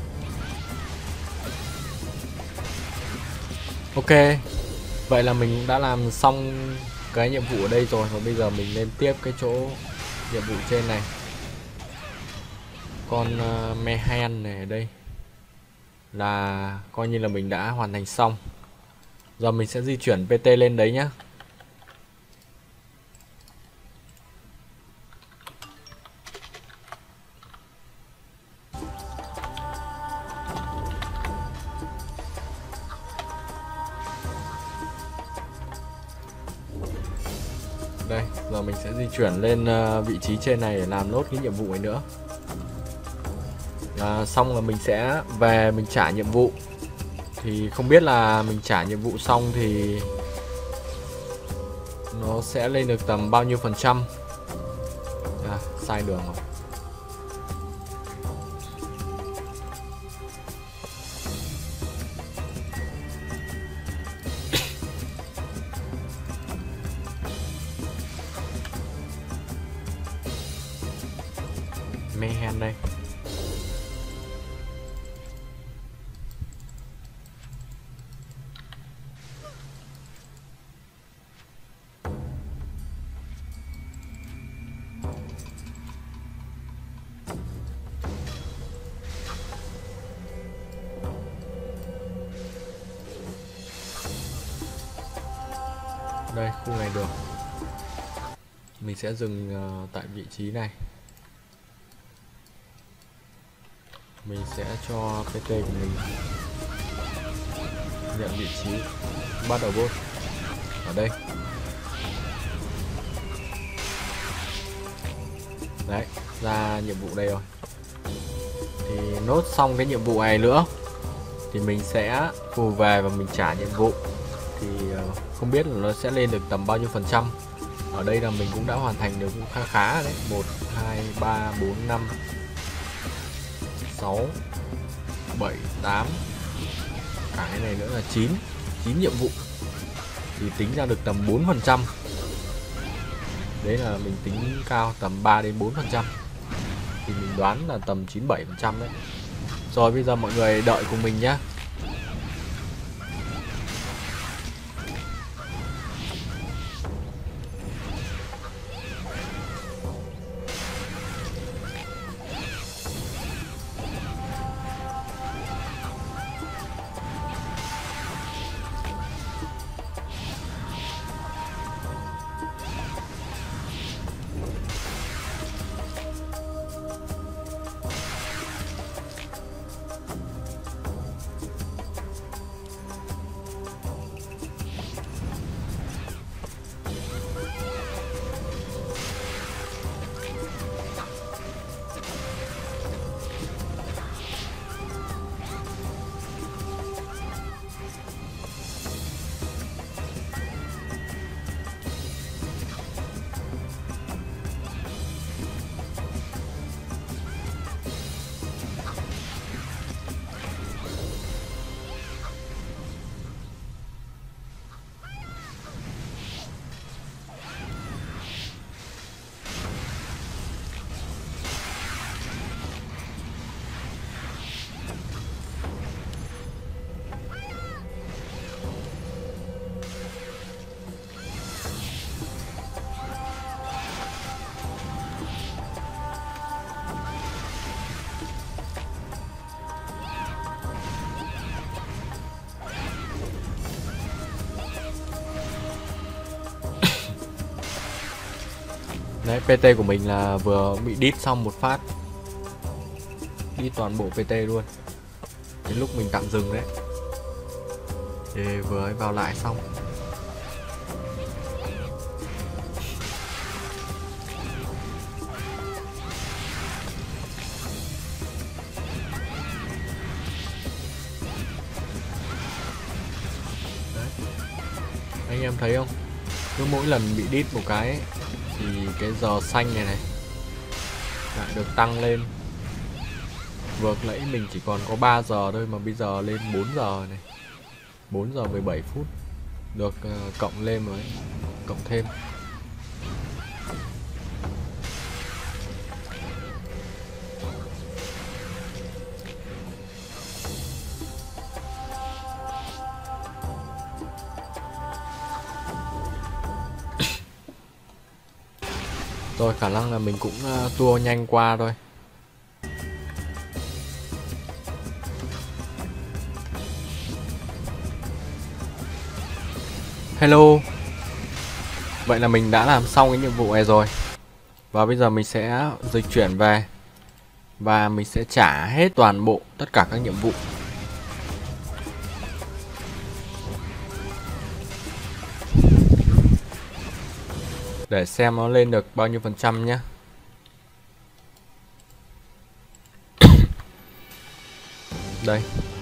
Ok, vậy là mình đã làm xong cái nhiệm vụ ở đây rồi, và bây giờ mình lên tiếp cái chỗ nhiệm vụ trên này. Con Mehen này ở đây là coi như là mình đã hoàn thành xong. Giờ mình sẽ di chuyển PT lên đấy nhá. Đây, giờ mình sẽ di chuyển lên vị trí trên này để làm nốt cái nhiệm vụ này nữa. Xong là mình sẽ về mình trả nhiệm vụ. Thì không biết là mình trả nhiệm vụ xong thì nó sẽ lên được tầm bao nhiêu %. Sai đường rồi. Mehen đây. Đây, khu này được. Mình sẽ dừng tại vị trí này. Mình sẽ cho PT của mình nhận vị trí bắt đầu boss ở đây. Đấy, ra nhiệm vụ đây rồi. Thì nốt xong cái nhiệm vụ này nữa thì mình sẽ phù về và mình trả nhiệm vụ. Thì không biết là nó sẽ lên được tầm bao nhiêu %. Ở đây là mình cũng đã hoàn thành được khá khá đấy. 1, 2, 3, 4, 5, 6, 7, 8. Cả cái này nữa là 9 nhiệm vụ. Thì tính ra được tầm 4%. Đấy là mình tính cao tầm 3 đến 4%. Thì mình đoán là tầm 97% đấy. Rồi bây giờ mọi người đợi cùng mình nhé. Đấy, PT của mình là vừa bị đít xong một phát, đi toàn bộ PT luôn. Đến lúc mình tạm dừng đấy thì vừa ấy vào lại xong. Đấy. Anh em thấy không? Cứ mỗi lần bị đít một cái ấy, thì cái giờ xanh này lại được tăng lên. Vừa nãy mình chỉ còn có 3 giờ thôi mà bây giờ lên 4 giờ này. 4 giờ 17 phút. Được cộng lên rồi ấy. Cộng thêm. Rồi khả năng là mình cũng tua nhanh qua thôi. Hello. Vậy là mình đã làm xong cái nhiệm vụ này rồi. Và bây giờ mình sẽ dịch chuyển về. Và mình sẽ trả hết toàn bộ tất cả các nhiệm vụ. Để xem nó lên được bao nhiêu % nhé. Đây.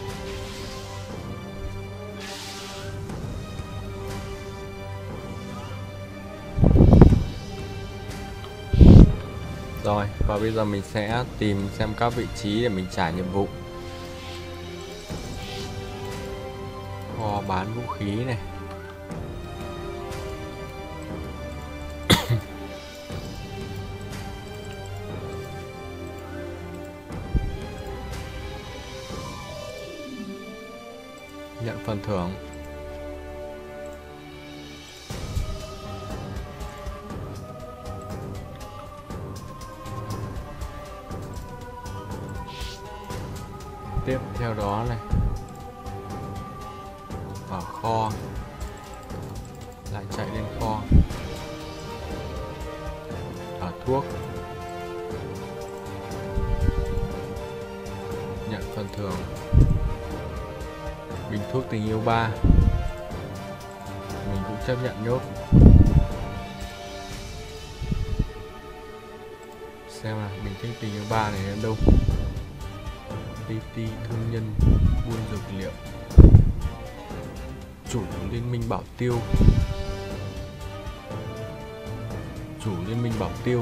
Rồi, và bây giờ mình sẽ tìm xem các vị trí để mình trả nhiệm vụ. Kho bán vũ khí này. Nhận phần thưởng. Tiếp theo đó này, ở kho, lại chạy lên kho, ở thuốc, nhận phần thưởng, bình thuốc tình yêu 3, mình cũng chấp nhận nhốt. Xem là bình thuốc tình yêu 3 này đến đâu. PT thương nhân buôn dược liệu, chủ liên minh bảo tiêu, chủ liên minh bảo tiêu.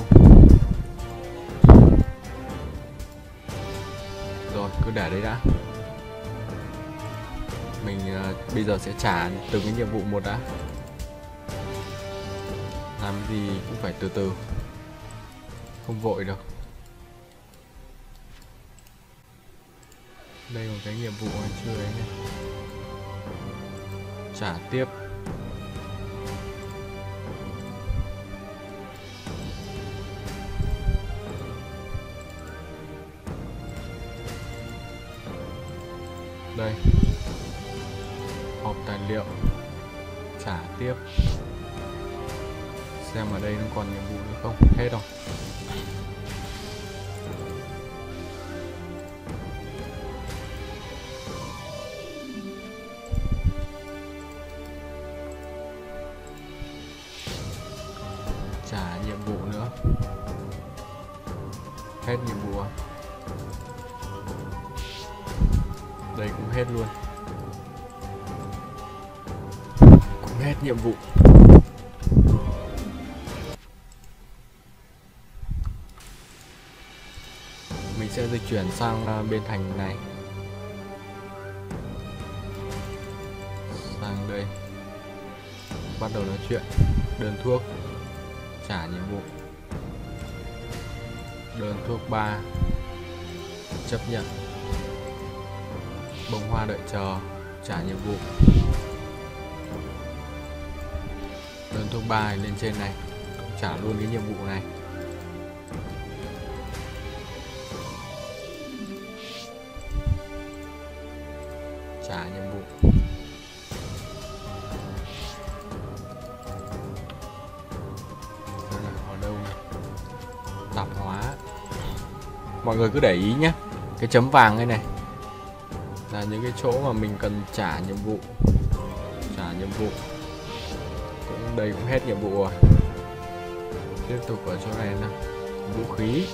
Rồi cứ để đấy đã. Mình bây giờ sẽ trả từng cái nhiệm vụ một đã. Làm gì cũng phải từ từ, không vội được. Đây một cái nhiệm vụ mà chưa ấy này. Trả tiếp. Đây. Hộp tài liệu. Trả tiếp. Xem ở đây nó còn nhiệm vụ nữa không? Hết rồi. Trả nhiệm vụ nữa. Hết nhiệm vụ à? Đây cũng hết luôn. Cũng hết nhiệm vụ. Mình sẽ dịch chuyển sang bên thành này. Sang đây. Bắt đầu nói chuyện. Đơn thuốc. Trả nhiệm vụ. Đơn thuốc 3. Chấp nhận. Bông hoa đợi chờ. Trả nhiệm vụ. Đơn thuốc 3 lên trên này. Trả luôn cái nhiệm vụ này. Trả nhiệm vụ. Ở đâu này? Mọi người cứ để ý nhé, cái chấm vàng đây này là những cái chỗ mà mình cần trả nhiệm vụ. Đây cũng hết nhiệm vụ rồi. Tiếp tục ở chỗ này nè, vũ khí.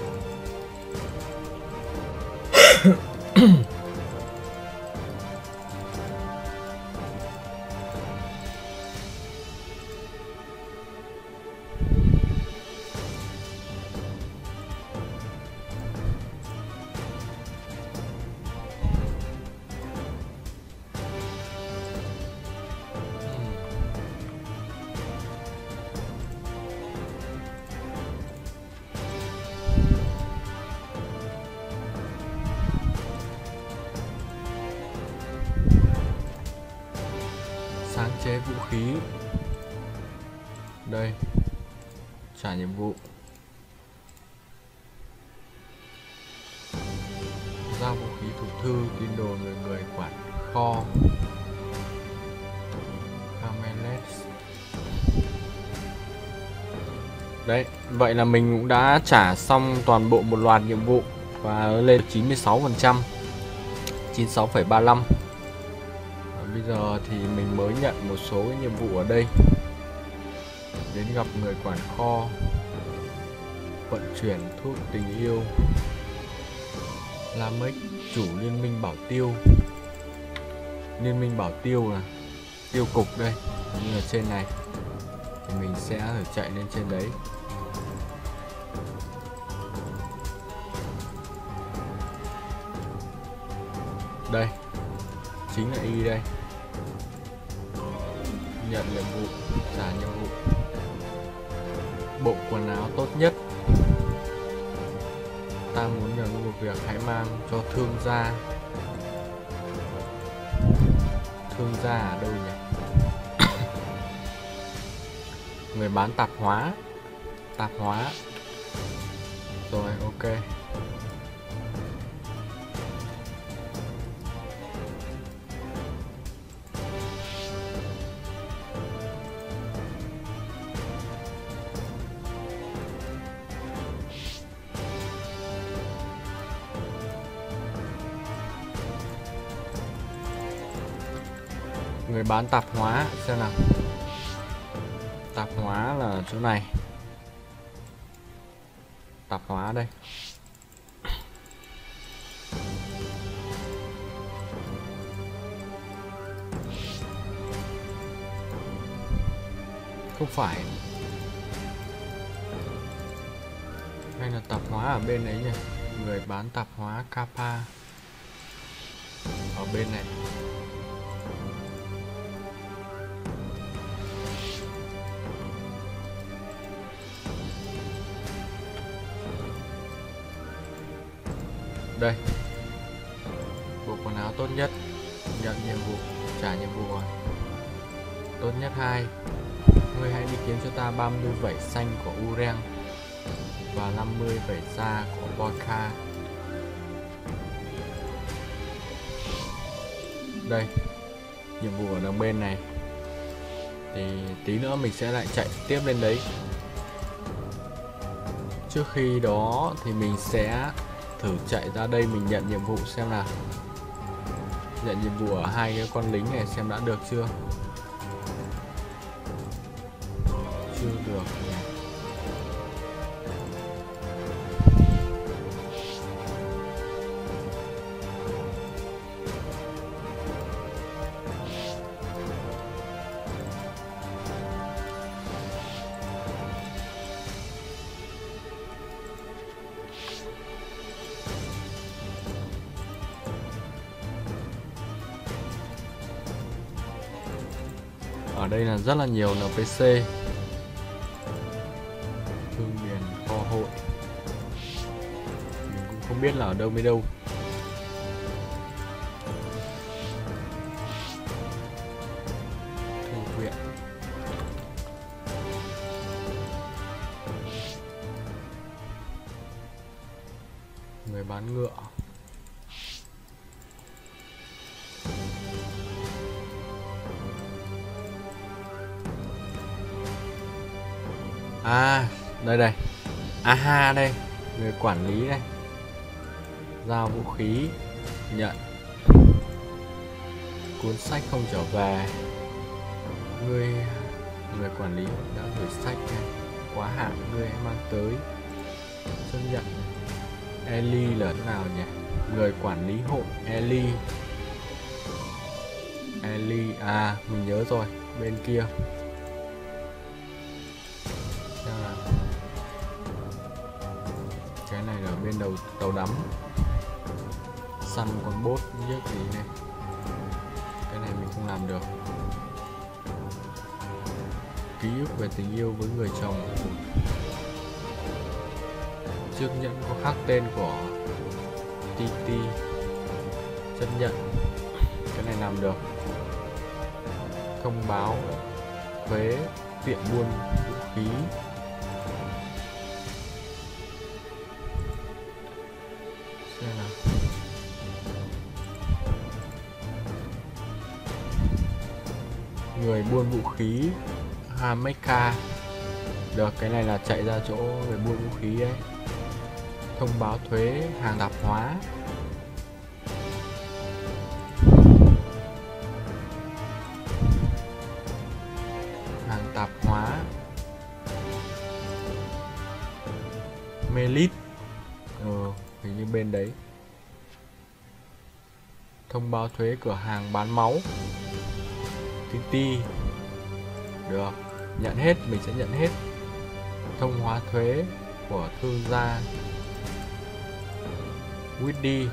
Sáng chế vũ khí. Đây, trả nhiệm vụ. Giao vũ khí thủ thư, tin đồn về người quản kho. Cameles. Đấy, vậy là mình cũng đã trả xong toàn bộ một loạt nhiệm vụ và lên 96%, 96,35. Bây giờ thì mình mới nhận một số cái nhiệm vụ ở đây. Đến gặp người quản kho, vận chuyển thuốc tình yêu, làm mấy chủ liên minh bảo tiêu. Liên minh bảo tiêu là tiêu cục đây, như là trên này thì mình sẽ thử chạy lên trên đấy. Đây chính là Y đây. Nhận nhiệm vụ, trả nhiệm vụ. Bộ quần áo tốt nhất. Ta muốn nhờ một việc, hãy mang cho thương gia. Thương gia ở đâu nhỉ? Người bán tạp hóa. Tạp hóa. Rồi, ok. Người bán tạp hóa, xem nào. Tạp hóa là chỗ này. Tạp hóa đây. Không phải. Hay là tạp hóa ở bên ấy nhỉ? Người bán tạp hóa Kappa. Ở bên này. Đây. Bộ quần áo tốt nhất. Nhận nhiệm vụ, trả nhiệm vụ rồi. Tốt nhất 2. Ngươi hãy đi kiếm cho ta 30 vảy xanh của Ureng và 50 vảy da của Boyka. Đây, nhiệm vụ ở đằng bên này. Thì tí nữa mình sẽ lại chạy tiếp lên đấy. Trước khi đó thì mình sẽ thử chạy ra đây, mình nhận nhiệm vụ xem nào. Nhận nhiệm vụ ở hai cái con lính này xem đã được chưa. Chưa được nhỉ. Ở đây là rất là nhiều NPC. Thương điền kho hội. Mình cũng không biết là ở đâu mới đâu. Thư viện. Người bán ngựa. À, đây đây. Aha đây, người quản lý đây. Giao vũ khí, nhận. Cuốn sách không trở về. Người quản lý đã gửi sách này. Quá hạn, người hãy mang tới. Chấp nhận. Ellie là thế nào nhỉ? Người quản lý hội Ellie. Ellie, à mình nhớ rồi, bên kia. Cái này ở bên đầu tàu đắm. Săn con bốt giết gì này. Cái này mình không làm được. Ký ức về tình yêu với người chồng. Chiếc nhẫn có khắc tên của Titi. Chấp nhận. Cái này làm được. Thông báo thuế tiện buôn vũ khí. Xem nào. Người buôn vũ khí Hameka. Được, cái này là chạy ra chỗ người buôn vũ khí ấy. Thông báo thuế hàng tạp hóa. Hàng tạp hóa Melit. Hình như bên đấy. Thông báo thuế cửa hàng bán máu Titi. Được, nhận hết, mình sẽ nhận hết. Thông hóa thuế của thương gia Widdy.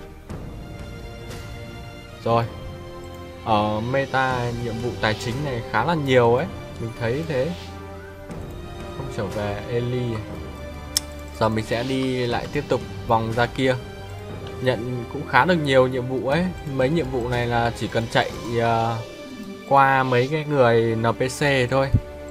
Rồi, ở meta nhiệm vụ tài chính này khá là nhiều ấy, mình thấy thế. Không trở về Ellie. Giờ mình sẽ đi lại tiếp tục vòng ra kia. Nhận cũng khá được nhiều nhiệm vụ ấy. Mấy nhiệm vụ này là chỉ cần chạy qua mấy cái người NPC thôi.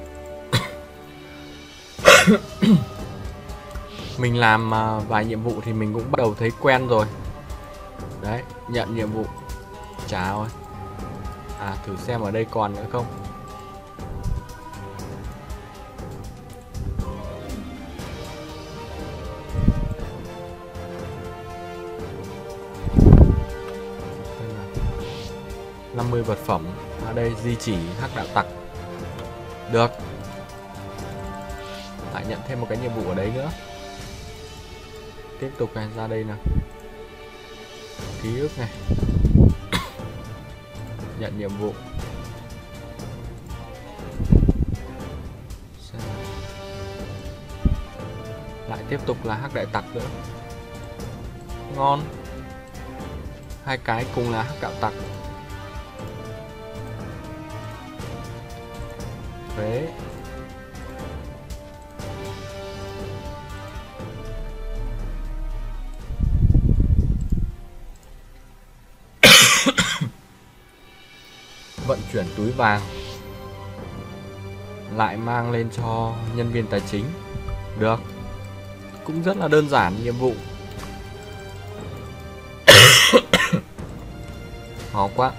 Mình làm vài nhiệm vụ thì mình cũng bắt đầu thấy quen rồi. Đấy, nhận nhiệm vụ. Chà ơi. À, thử xem ở đây còn nữa không. Đây 50 vật phẩm. Ở đây di chỉ hắc đạo tặc. Được. Lại nhận thêm một cái nhiệm vụ ở đấy nữa. Tiếp tục này, ra đây nào. Ký ức này. Nhận nhiệm vụ. Lại tiếp tục là hắc đại tặc nữa. Ngon. Hai cái cùng là hắc đạo tặc. Thuế. Vận chuyển túi vàng. Lại mang lên cho nhân viên tài chính. Được. Cũng rất là đơn giản nhiệm vụ. Khó quá.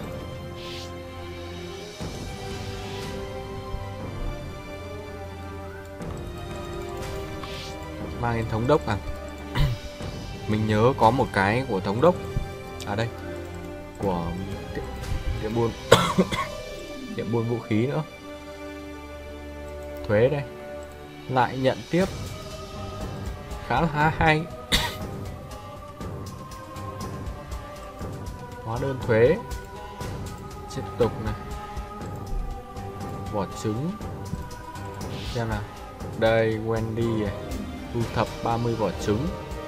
Mang lên thống đốc à. Mình nhớ có một cái của thống đốc. À đây. Của tiệm buôn. Tiệm buôn vũ khí nữa. Thuế đây. Lại nhận tiếp. Khá là hay. Hóa đơn thuế. Tiếp tục này. Vỏ trứng. Xem nào. Đây Wendy này. Thu thập 30 vỏ trứng.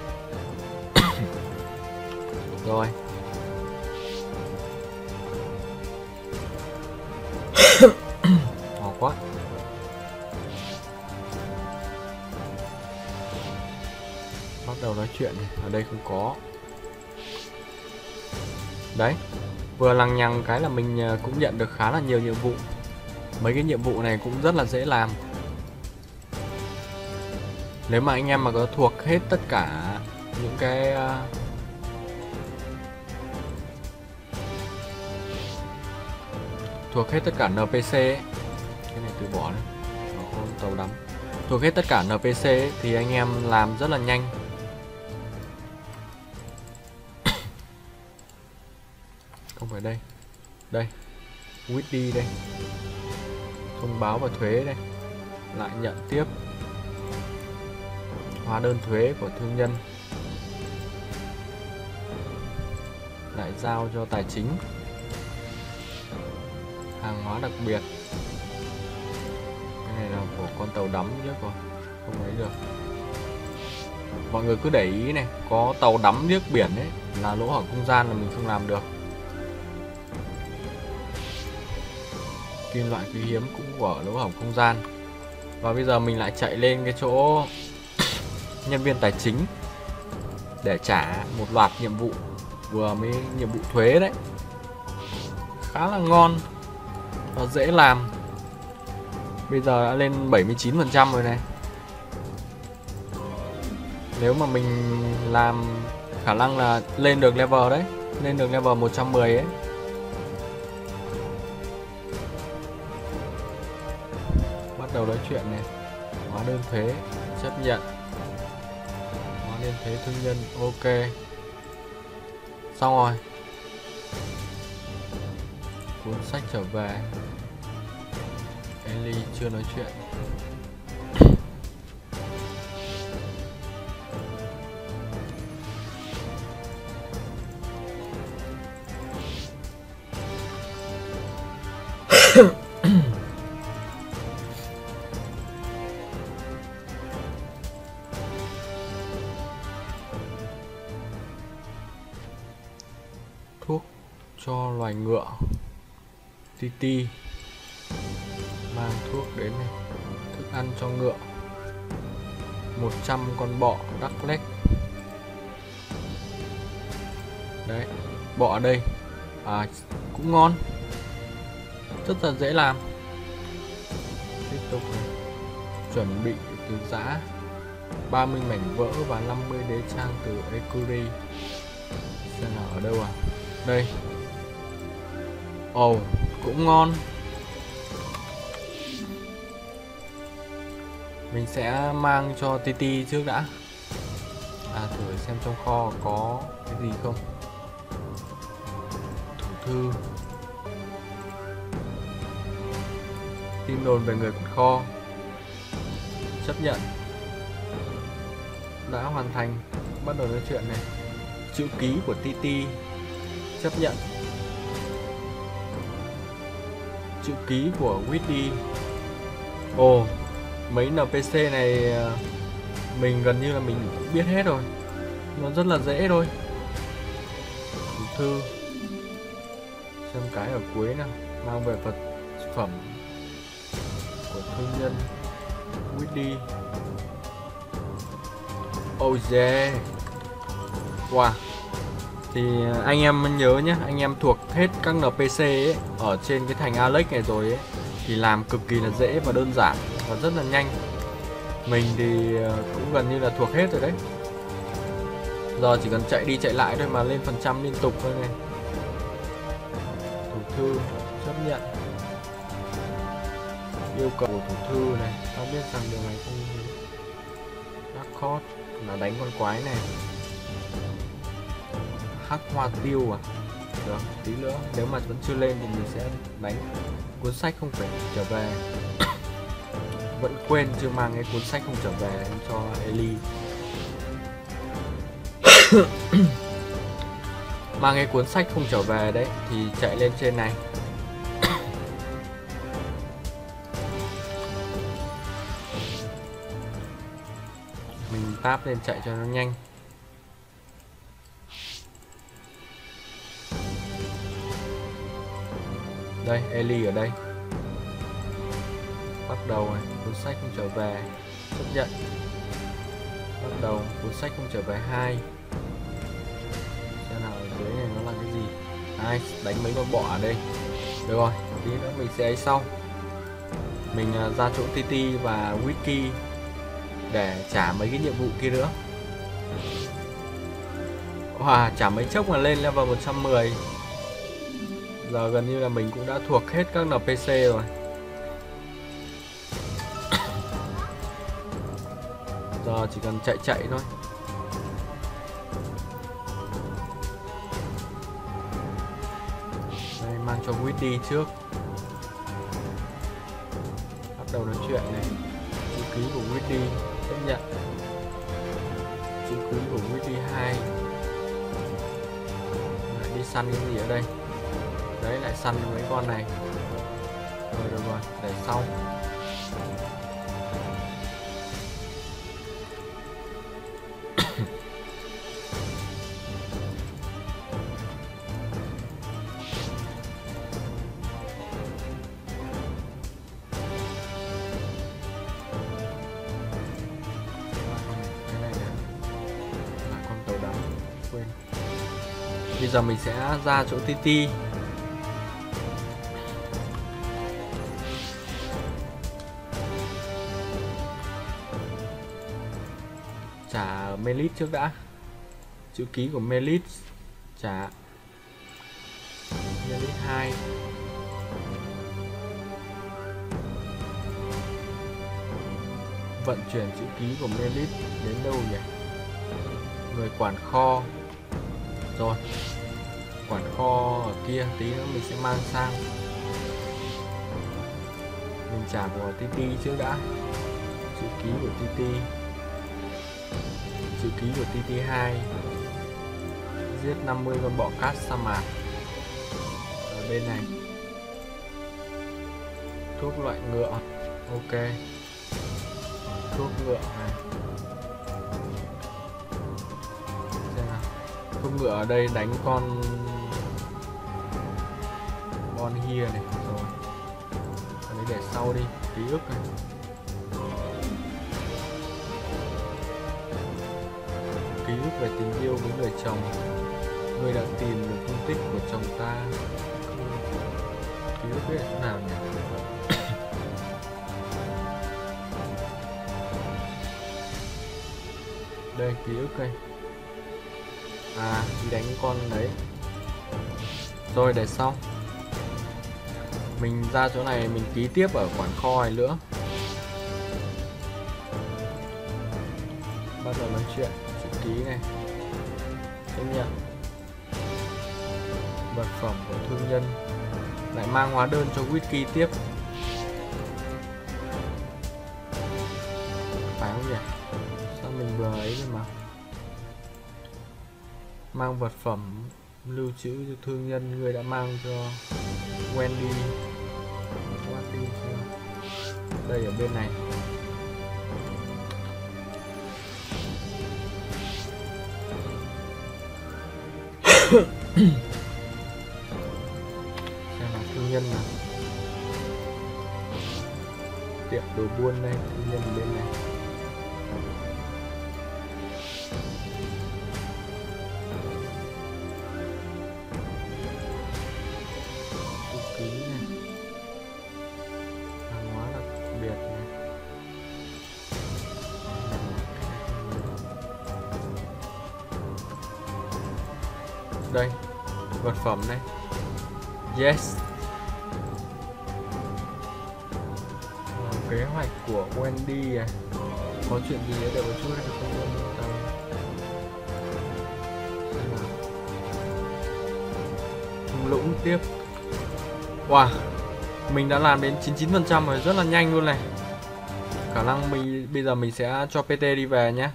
Rồi. Khó quá. Bắt đầu nói chuyện này. Ở đây không có. Đấy. Vừa lằng nhằng cái là mình cũng nhận được khá là nhiều nhiệm vụ. Mấy cái nhiệm vụ này cũng rất là dễ làm. Nếu mà anh em mà có thuộc hết tất cả những cái thuộc hết tất cả NPC ấy. Cái này từ bỏ đấy. Tàu đắm. Thuộc hết tất cả NPC ấy, thì anh em làm rất là nhanh. Không phải đây. Đây. Weekly đây. Thông báo và thuế đây. Lại nhận tiếp. Hóa đơn thuế của thương nhân. Lại giao cho tài chính. Hàng hóa đặc biệt. Cái này là của con tàu đắm trước rồi, không lấy được. Mọi người cứ để ý này, có tàu đắm nước biển ấy là lỗ hổng không gian là mình không làm được. Kim loại quý hiếm cũng của lỗ hổng không gian. Và bây giờ mình lại chạy lên cái chỗ nhân viên tài chính để trả một loạt nhiệm vụ, vừa mới nhiệm vụ thuế đấy, khá là ngon và dễ làm. Bây giờ đã lên 79% rồi này. Nếu mà mình làm khả năng là lên được level đấy, lên được level 110 ấy. Bắt đầu nói chuyện này. Hóa đơn thuế chấp nhận. Hóa đơn thuế thương nhân ok. Xong rồi. Cuốn sách trở về. Ellie chưa nói chuyện. Thuốc cho loài ngựa. Titi mang thuốc đến này. Thức ăn cho ngựa. 100 con bọ đắc lách. Đấy, bọ ở đây cũng ngon, rất là dễ làm. Tiếp tục này. Chuẩn bị từ giã 30 mảnh vỡ và 50 đế trang từ Ecuri. Xem nào ở đâu đây. Ồ, cũng ngon. Mình sẽ mang cho Titi trước đã. Thử xem trong kho có cái gì không. Thủ thư. Tin đồn về người quật kho. Chấp nhận. Đã hoàn thành. Bắt đầu nói chuyện này. Chữ ký của Titi. Chấp nhận. Chữ ký của Whitney. Ồ, mấy NPC này mình gần như là mình cũng biết hết rồi. Nó rất là dễ thôi. Thủ thư. Xem cái ở cuối nào. Mang về vật phẩm của thương nhân Whitney. Oh yeah. Wow. Thì anh em nhớ nhé, anh em thuộc hết các NPC ấy, ở trên cái thành Alex này rồi ấy, thì làm cực kỳ là dễ và đơn giản và rất là nhanh. Mình thì cũng gần như là thuộc hết rồi đấy. Giờ chỉ cần chạy đi chạy lại thôi mà lên phần trăm liên tục thôi này. Thủ thư chấp nhận. Yêu cầu của thủ thư này. Tao biết rằng điều này không Dark Code là đánh con quái này. Hắc hoa tiêu được, tí nữa nếu mà vẫn chưa lên thì mình sẽ đánh. Cuốn sách không phải trở về. Vẫn quên chưa mang cái cuốn sách không trở về cho Ellie. Mang cái cuốn sách không trở về đấy thì chạy lên trên này. Mình tap lên chạy cho nó nhanh. Đây, Ellie ở đây. Bắt đầu này, cuốn sách không trở về. Chấp nhận. Bắt đầu, cuốn sách không trở về 2. Xem nào ở dưới này nó là cái gì. Đánh mấy con bọ ở đây. Được rồi, tí nữa mình sẽ ấy sau. Mình ra chỗ Titi và Wiki để trả mấy cái nhiệm vụ kia nữa. Wow, trả mấy chốc mà lên level 110. Giờ gần như là mình cũng đã thuộc hết các NPC rồi. Giờ chỉ cần chạy thôi. Đây, mang cho Quýt đi trước. Bắt đầu nói chuyện này. Chữ ký của Quýt đi chấp nhận. Chữ ký của Quýt đi 2. Lại đi săn cái gì ở đây? Đấy, lại săn mấy con này. Rồi được rồi, để sau. Bây giờ mình sẽ ra chỗ Titi. Trả Melis trước đã. Chữ ký của Melis trả Melis 2. Vận chuyển chữ ký của Melis đến đâu nhỉ? Người quản kho. Rồi, quản kho ở kia, tí nữa mình sẽ mang sang. Mình trả của Titi trước đã. Chữ ký của Titi. Chữ ký của Titi 2. Giết 50 con bọ cát sa mạc. Ở bên này. Thuốc loại ngựa. Ok. Thuốc ngựa này. Thuốc ngựa ở đây đánh con Bonhir này rồi. Lấy để sau đi, ký ức này. Ký ức về tình yêu với người chồng. Người đã tìm được tung tích của chồng ta. Ký ức biết ở chỗ nào nhỉ? Đây, ký ức đây. À, đi đánh con đấy. Rồi, để sau. Mình ra chỗ này mình ký tiếp ở quản kho này nữa. Bắt đầu nói chuyện. Chữ ký này. Chấp nhận. Vật phẩm của thương nhân. Lại mang hóa đơn cho whisky tiếp. Phải không nhỉ? Sao mình vừa ấy rồi mà. Mang vật phẩm lưu trữ cho thương nhân. Người đã mang cho Wendy. Đây ở bên này. Xem là thương nhân nào. Tiệm đồ buôn đây, thương nhân bên này. Đây, vật phẩm này. Yes. Kế hoạch của Wendy à. Có chuyện gì để một chút hay không? Thung lũng tiếp. Wow, mình đã làm đến 99% rồi, rất là nhanh luôn này. Khả năng bây giờ mình sẽ cho PT đi về nhé.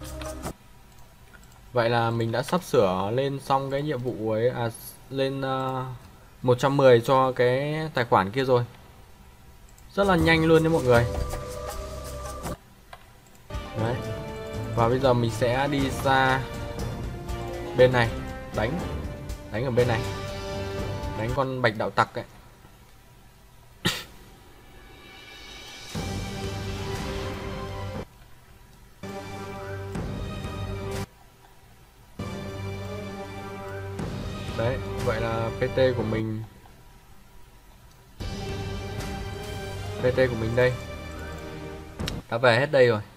Vậy là mình đã sắp sửa lên xong cái nhiệm vụ ấy, lên 110 cho cái tài khoản kia rồi. Rất là nhanh luôn đấy mọi người. Đấy. Và bây giờ mình sẽ đi ra bên này, đánh ở bên này. Đánh con bạch đạo tặc ấy. Đấy, vậy là PT của mình đây đã về hết đây rồi.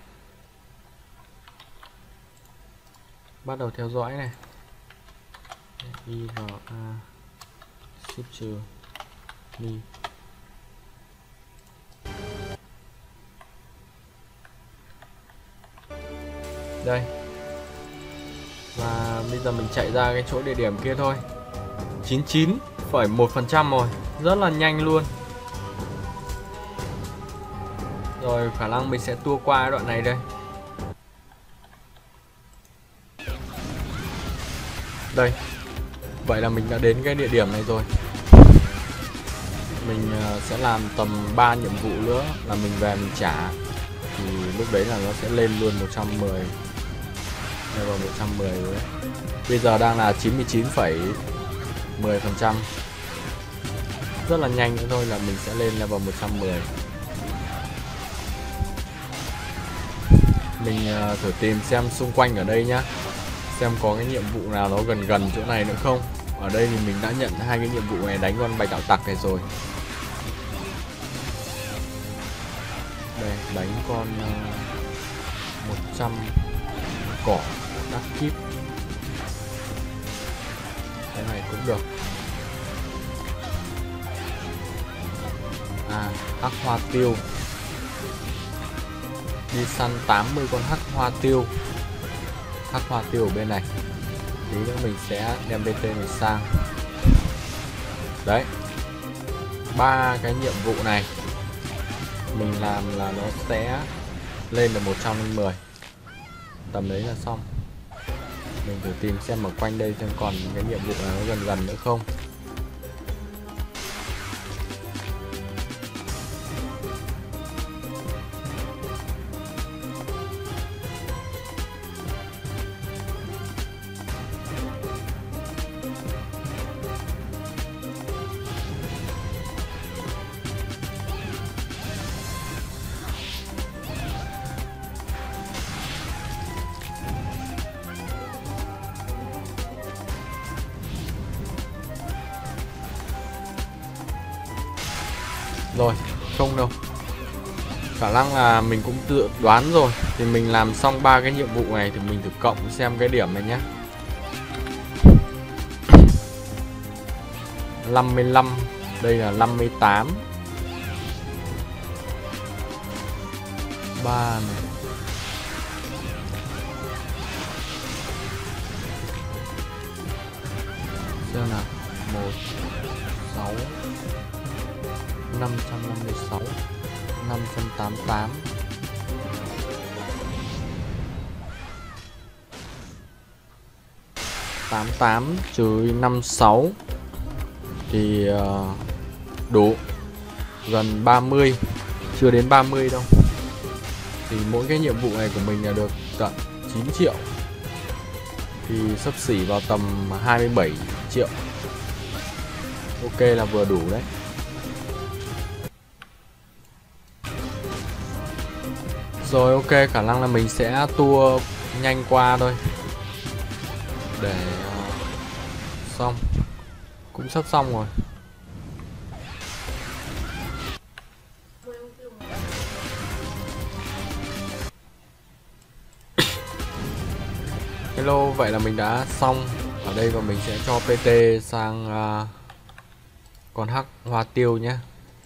Bắt đầu theo dõi này. IRA ship trừ đi. Đây. Và bây giờ mình chạy ra cái chỗ địa điểm kia thôi. 99 0,1% rồi, rất là nhanh luôn. Rồi khả năng mình sẽ tua qua đoạn này đây. Đây. Vậy là mình đã đến cái địa điểm này rồi. Mình sẽ làm tầm 3 nhiệm vụ nữa là mình về mình trả. Thì lúc đấy là nó sẽ lên luôn 110. Level 110 rồi đấy. Bây giờ đang là 99,10%. Rất là nhanh nữa thôi là mình sẽ lên level 110. Mình thử tìm xem xung quanh ở đây nhá. Xem có cái nhiệm vụ nào nó gần gần chỗ này nữa không. Ở đây thì mình đã nhận 2 cái nhiệm vụ này đánh con bạch đạo tặc này rồi. Đây, đánh con 100 cỏ đắc kíp. Cái này cũng được. Hắc hoa tiêu. Đi săn 80 con hắc hoa tiêu. Hắc hoa tiêu ở bên này. Tí nữa mình sẽ đem BT mình sang. Đấy, 3 cái nhiệm vụ này mình làm là nó sẽ lên được 110. Tầm đấy là xong. Mình thử tìm xem ở quanh đây xem còn cái nhiệm vụ nào nó gần gần nữa không. Rồi, không đâu. Khả năng là mình cũng tự đoán rồi. Thì mình làm xong 3 cái nhiệm vụ này thì mình thử cộng xem cái điểm này nhé. 55, đây là 58. 3 này. Xem nào. 1 6 556 588 88 trừ 56 thì đủ gần 30, chưa đến 30 đâu. Thì mỗi cái nhiệm vụ này của mình là được tận 9 triệu. Thì xấp xỉ vào tầm 27 triệu. Ok là vừa đủ đấy. Rồi ok, khả năng là mình sẽ tua nhanh qua thôi. Để xong. Cũng sắp xong rồi. Hello, vậy là mình đã xong ở đây và mình sẽ cho PT sang con hắc hoa tiêu nhé.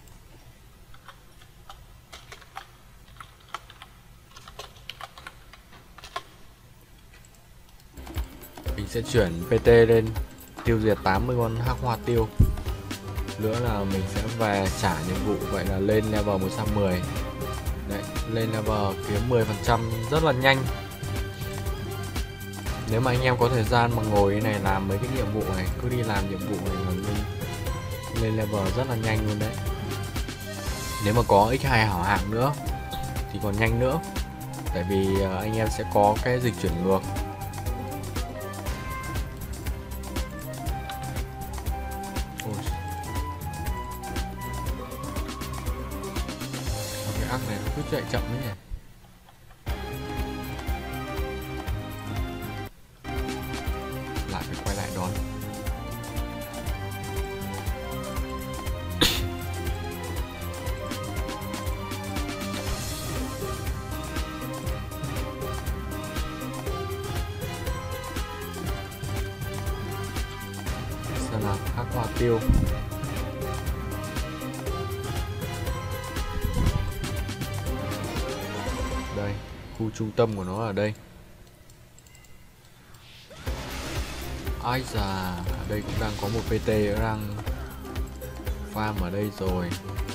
Mình sẽ chuyển PT lên tiêu diệt 80 con hắc hoa tiêu. Nữa là mình sẽ về trả nhiệm vụ. Vậy là lên level 110. Đấy, lên level kiếm 10% rất là nhanh. Nếu mà anh em có thời gian mà ngồi cái này làm mấy cái nhiệm vụ này, cứ đi làm nhiệm vụ này mà lên level rất là nhanh luôn đấy. Nếu mà có X2 hảo hạng nữa thì còn nhanh nữa. Tại vì anh em sẽ có cái dịch chuyển ngược. Cái ác này nó cứ chạy chậm đấy nhỉ. Lại phải quay lại đón. Xem nào, hắc hoa tiêu. Đây, khu trung tâm của nó ở đây. Ai da, ở đây cũng đang có một PT đang farm ở đây rồi.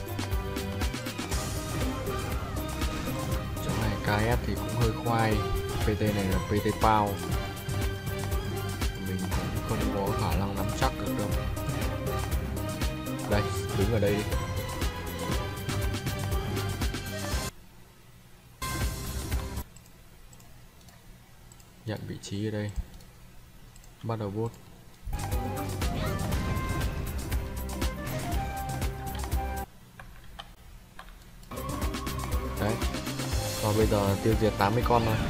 Chỗ này KS thì cũng hơi khoai. PT này là PT Pao, mình cũng không có khả năng nắm chắc được đâu. Đây, đứng ở đây đi. Nhận vị trí ở đây. Bắt đầu bốt. Đấy. Và bây giờ tiêu diệt 80 con thôi.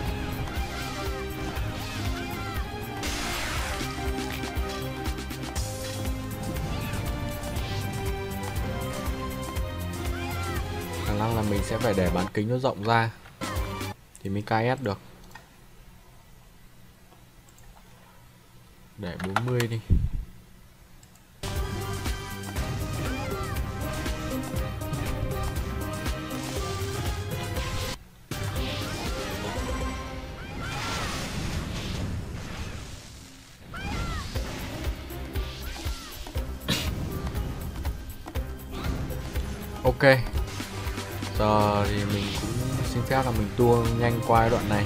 Khả năng là mình sẽ phải để bán kính nó rộng ra thì mới KS được. Để 40 đi. Ok. Giờ thì mình cũng xin phép là mình tua nhanh qua cái đoạn này.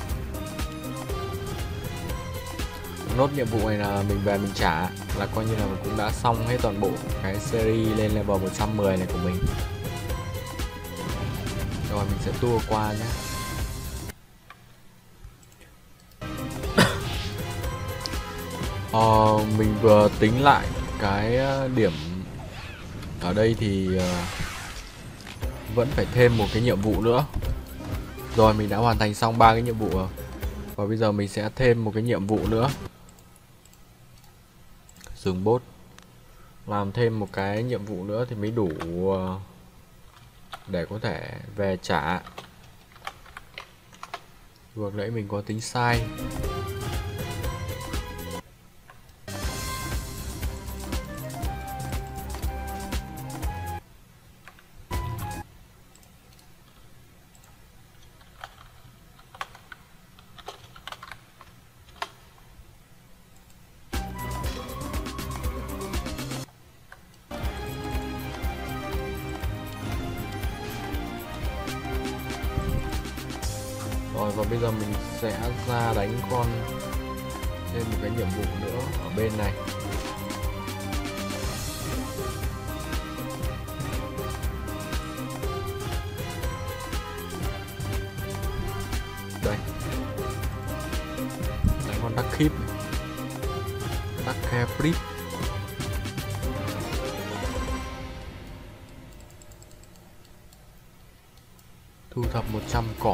Nốt nhiệm vụ này là mình về mình trả, là coi như là mình cũng đã xong hết toàn bộ cái series lên level 110 này của mình. Rồi mình sẽ tua qua nhé. Mình vừa tính lại cái điểm ở đây thì vẫn phải thêm một cái nhiệm vụ nữa. Rồi mình đã hoàn thành xong 3 cái nhiệm vụ rồi. Và bây giờ mình sẽ thêm một cái nhiệm vụ nữa. Dừng bot. Làm thêm một cái nhiệm vụ nữa thì mới đủ để có thể về trả. Vừa nãy mình có tính sai. Rồi và bây giờ mình sẽ ra đánh con thêm một cái nhiệm vụ nữa ở bên này. Đây. Đánh con Dark Keep. Dark Keep. Thu thập 100 cỏ.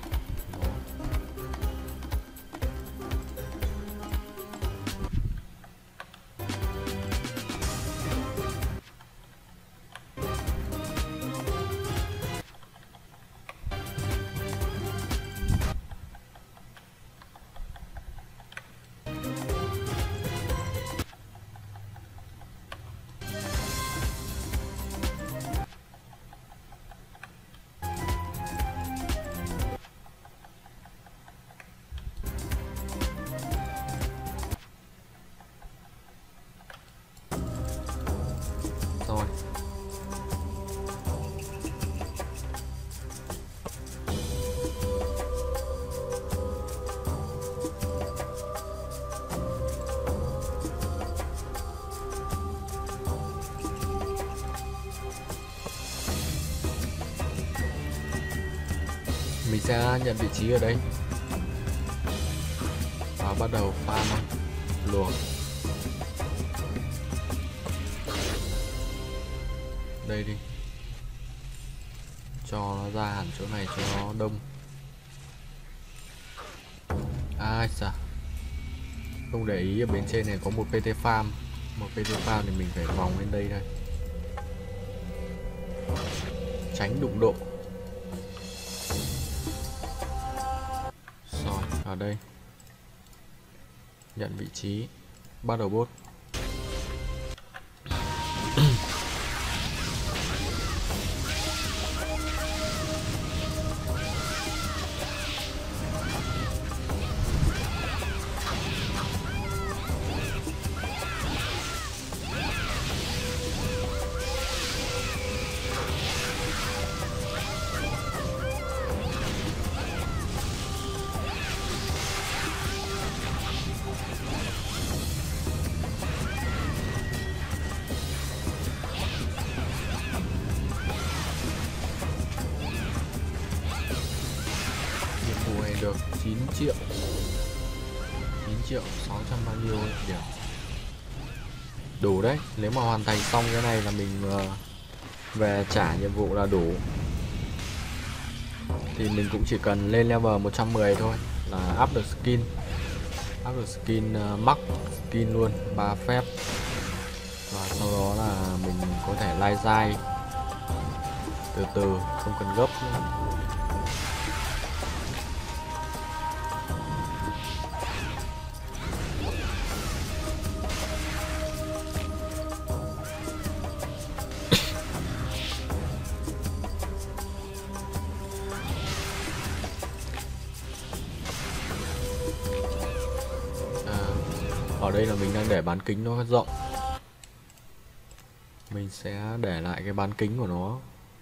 Rồi. Mình sẽ nhận vị trí ở đây và bắt đầu farm luồng. Đây đi, cho nó ra hẳn chỗ này cho nó đông. Ai xà, không để ý ở bên trên này có một PT farm. Một PT farm thì mình phải vòng lên đây thôi, tránh đụng độ. Rồi ở đây nhận vị trí, bắt đầu bot. triệu 9 triệu 600 bao nhiêu điểm. Đủ đấy, nếu mà hoàn thành xong cái này là mình về trả nhiệm vụ là đủ. Thì mình cũng chỉ cần lên level 110 thôi là up được skin. Up được skin max skin luôn, 3 phép. Và sau đó là mình có thể lai dai từ từ, không cần gấp nữa. Ở đây là mình đang để bán kính nó rộng. Mình sẽ để lại cái bán kính của nó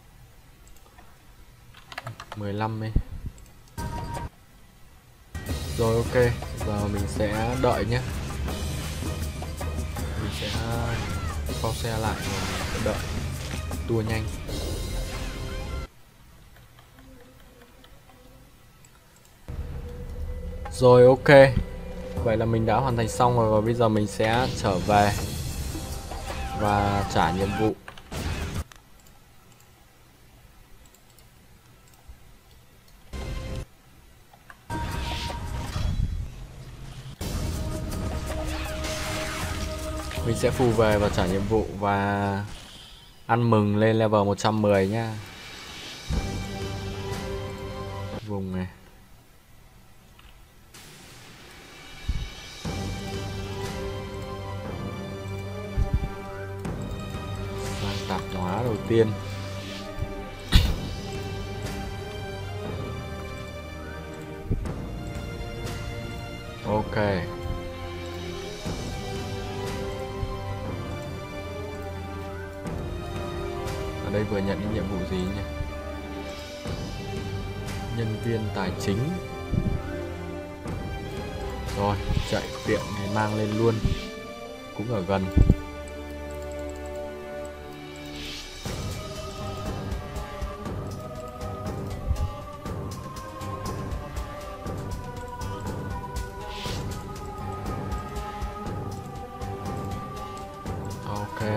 15 ấy. Rồi ok, giờ mình sẽ đợi nhé. Mình sẽ pause xe lại và mình sẽ đợi tua nhanh. Rồi ok. Vậy là mình đã hoàn thành xong rồi và bây giờ mình sẽ trở về và trả nhiệm vụ. Mình sẽ phù về và trả nhiệm vụ và ăn mừng lên level 110 nhá. Vùng này. Tạp hóa đầu tiên. Ok. Ở đây vừa nhận những nhiệm vụ gì nhỉ? Nhân viên tài chính. Rồi, chạy tiện này mang lên luôn. Cũng ở gần. Ok.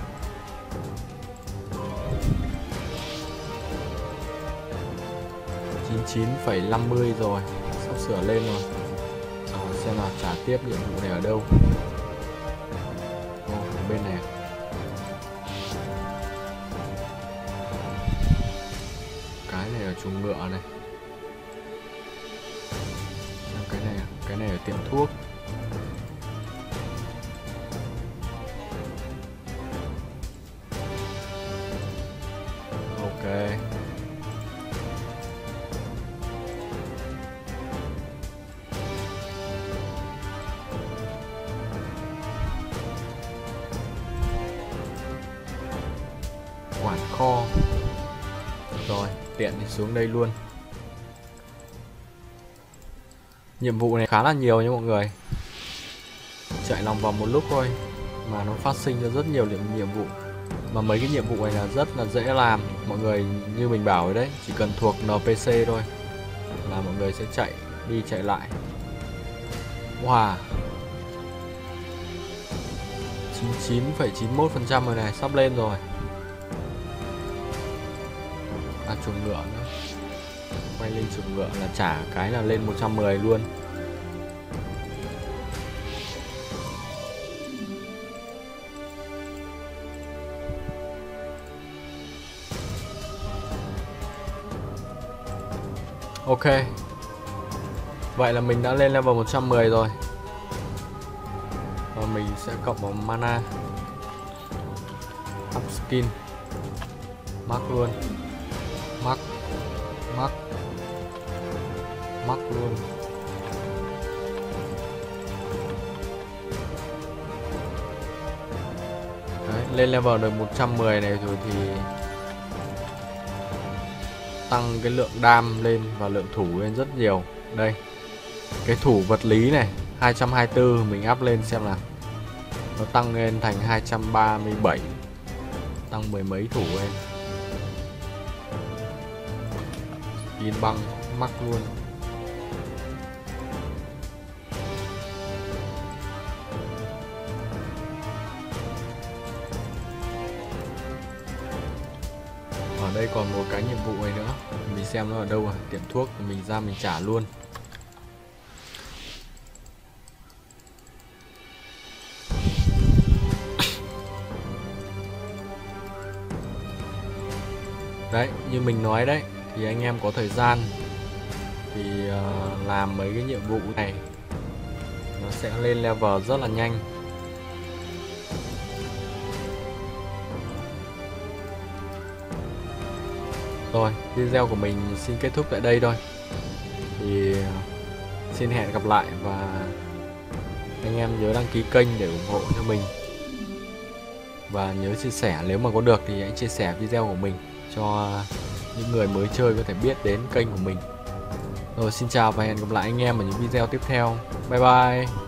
Chín phẩy 50 rồi, sắp sửa lên rồi. Xem nào trả tiếp nhiệm vụ này ở đâu. Ở bên này. Cái này ở chuồng ngựa này. Cái này ở tiệm thuốc. Ok. Quản kho. Rồi, tiện thì xuống đây luôn. Nhiệm vụ này khá là nhiều nha mọi người. Chạy lòng vòng một lúc thôi mà nó phát sinh ra rất nhiều nhiệm vụ. Mà mấy cái nhiệm vụ này là rất là dễ làm. Mọi người như mình bảo rồi đấy, chỉ cần thuộc NPC thôi là mọi người sẽ chạy đi chạy lại. Wow, 99,91% rồi này, sắp lên rồi. Chuồng ngựa nữa. Quay lên chuồng ngựa là trả cái là lên 110 luôn. Ok. Vậy là mình đã lên level 110 rồi. Và mình sẽ cộng vào mana. Up skin. Mark luôn. Mark luôn. Đấy, lên level được 110 này rồi thì tăng cái lượng đam lên và lượng thủ lên rất nhiều. Đây, cái thủ vật lý này 224 mình up lên xem nào. Nó tăng lên thành 237, tăng mười mấy thủ lên. In băng mắc luôn. Ở đây còn một cái nhiệm vụ này nữa, mình xem nó ở đâu à? Tiệm thuốc thì mình ra mình trả luôn. Đấy, như mình nói đấy, thì anh em có thời gian thì làm mấy cái nhiệm vụ này nó sẽ lên level rất là nhanh. Rồi, video của mình xin kết thúc tại đây thôi. Thì xin hẹn gặp lại, và anh em nhớ đăng ký kênh để ủng hộ cho mình. Và nhớ chia sẻ, nếu mà có được thì hãy chia sẻ video của mình cho những người mới chơi có thể biết đến kênh của mình. Rồi, xin chào và hẹn gặp lại anh em ở những video tiếp theo. Bye bye.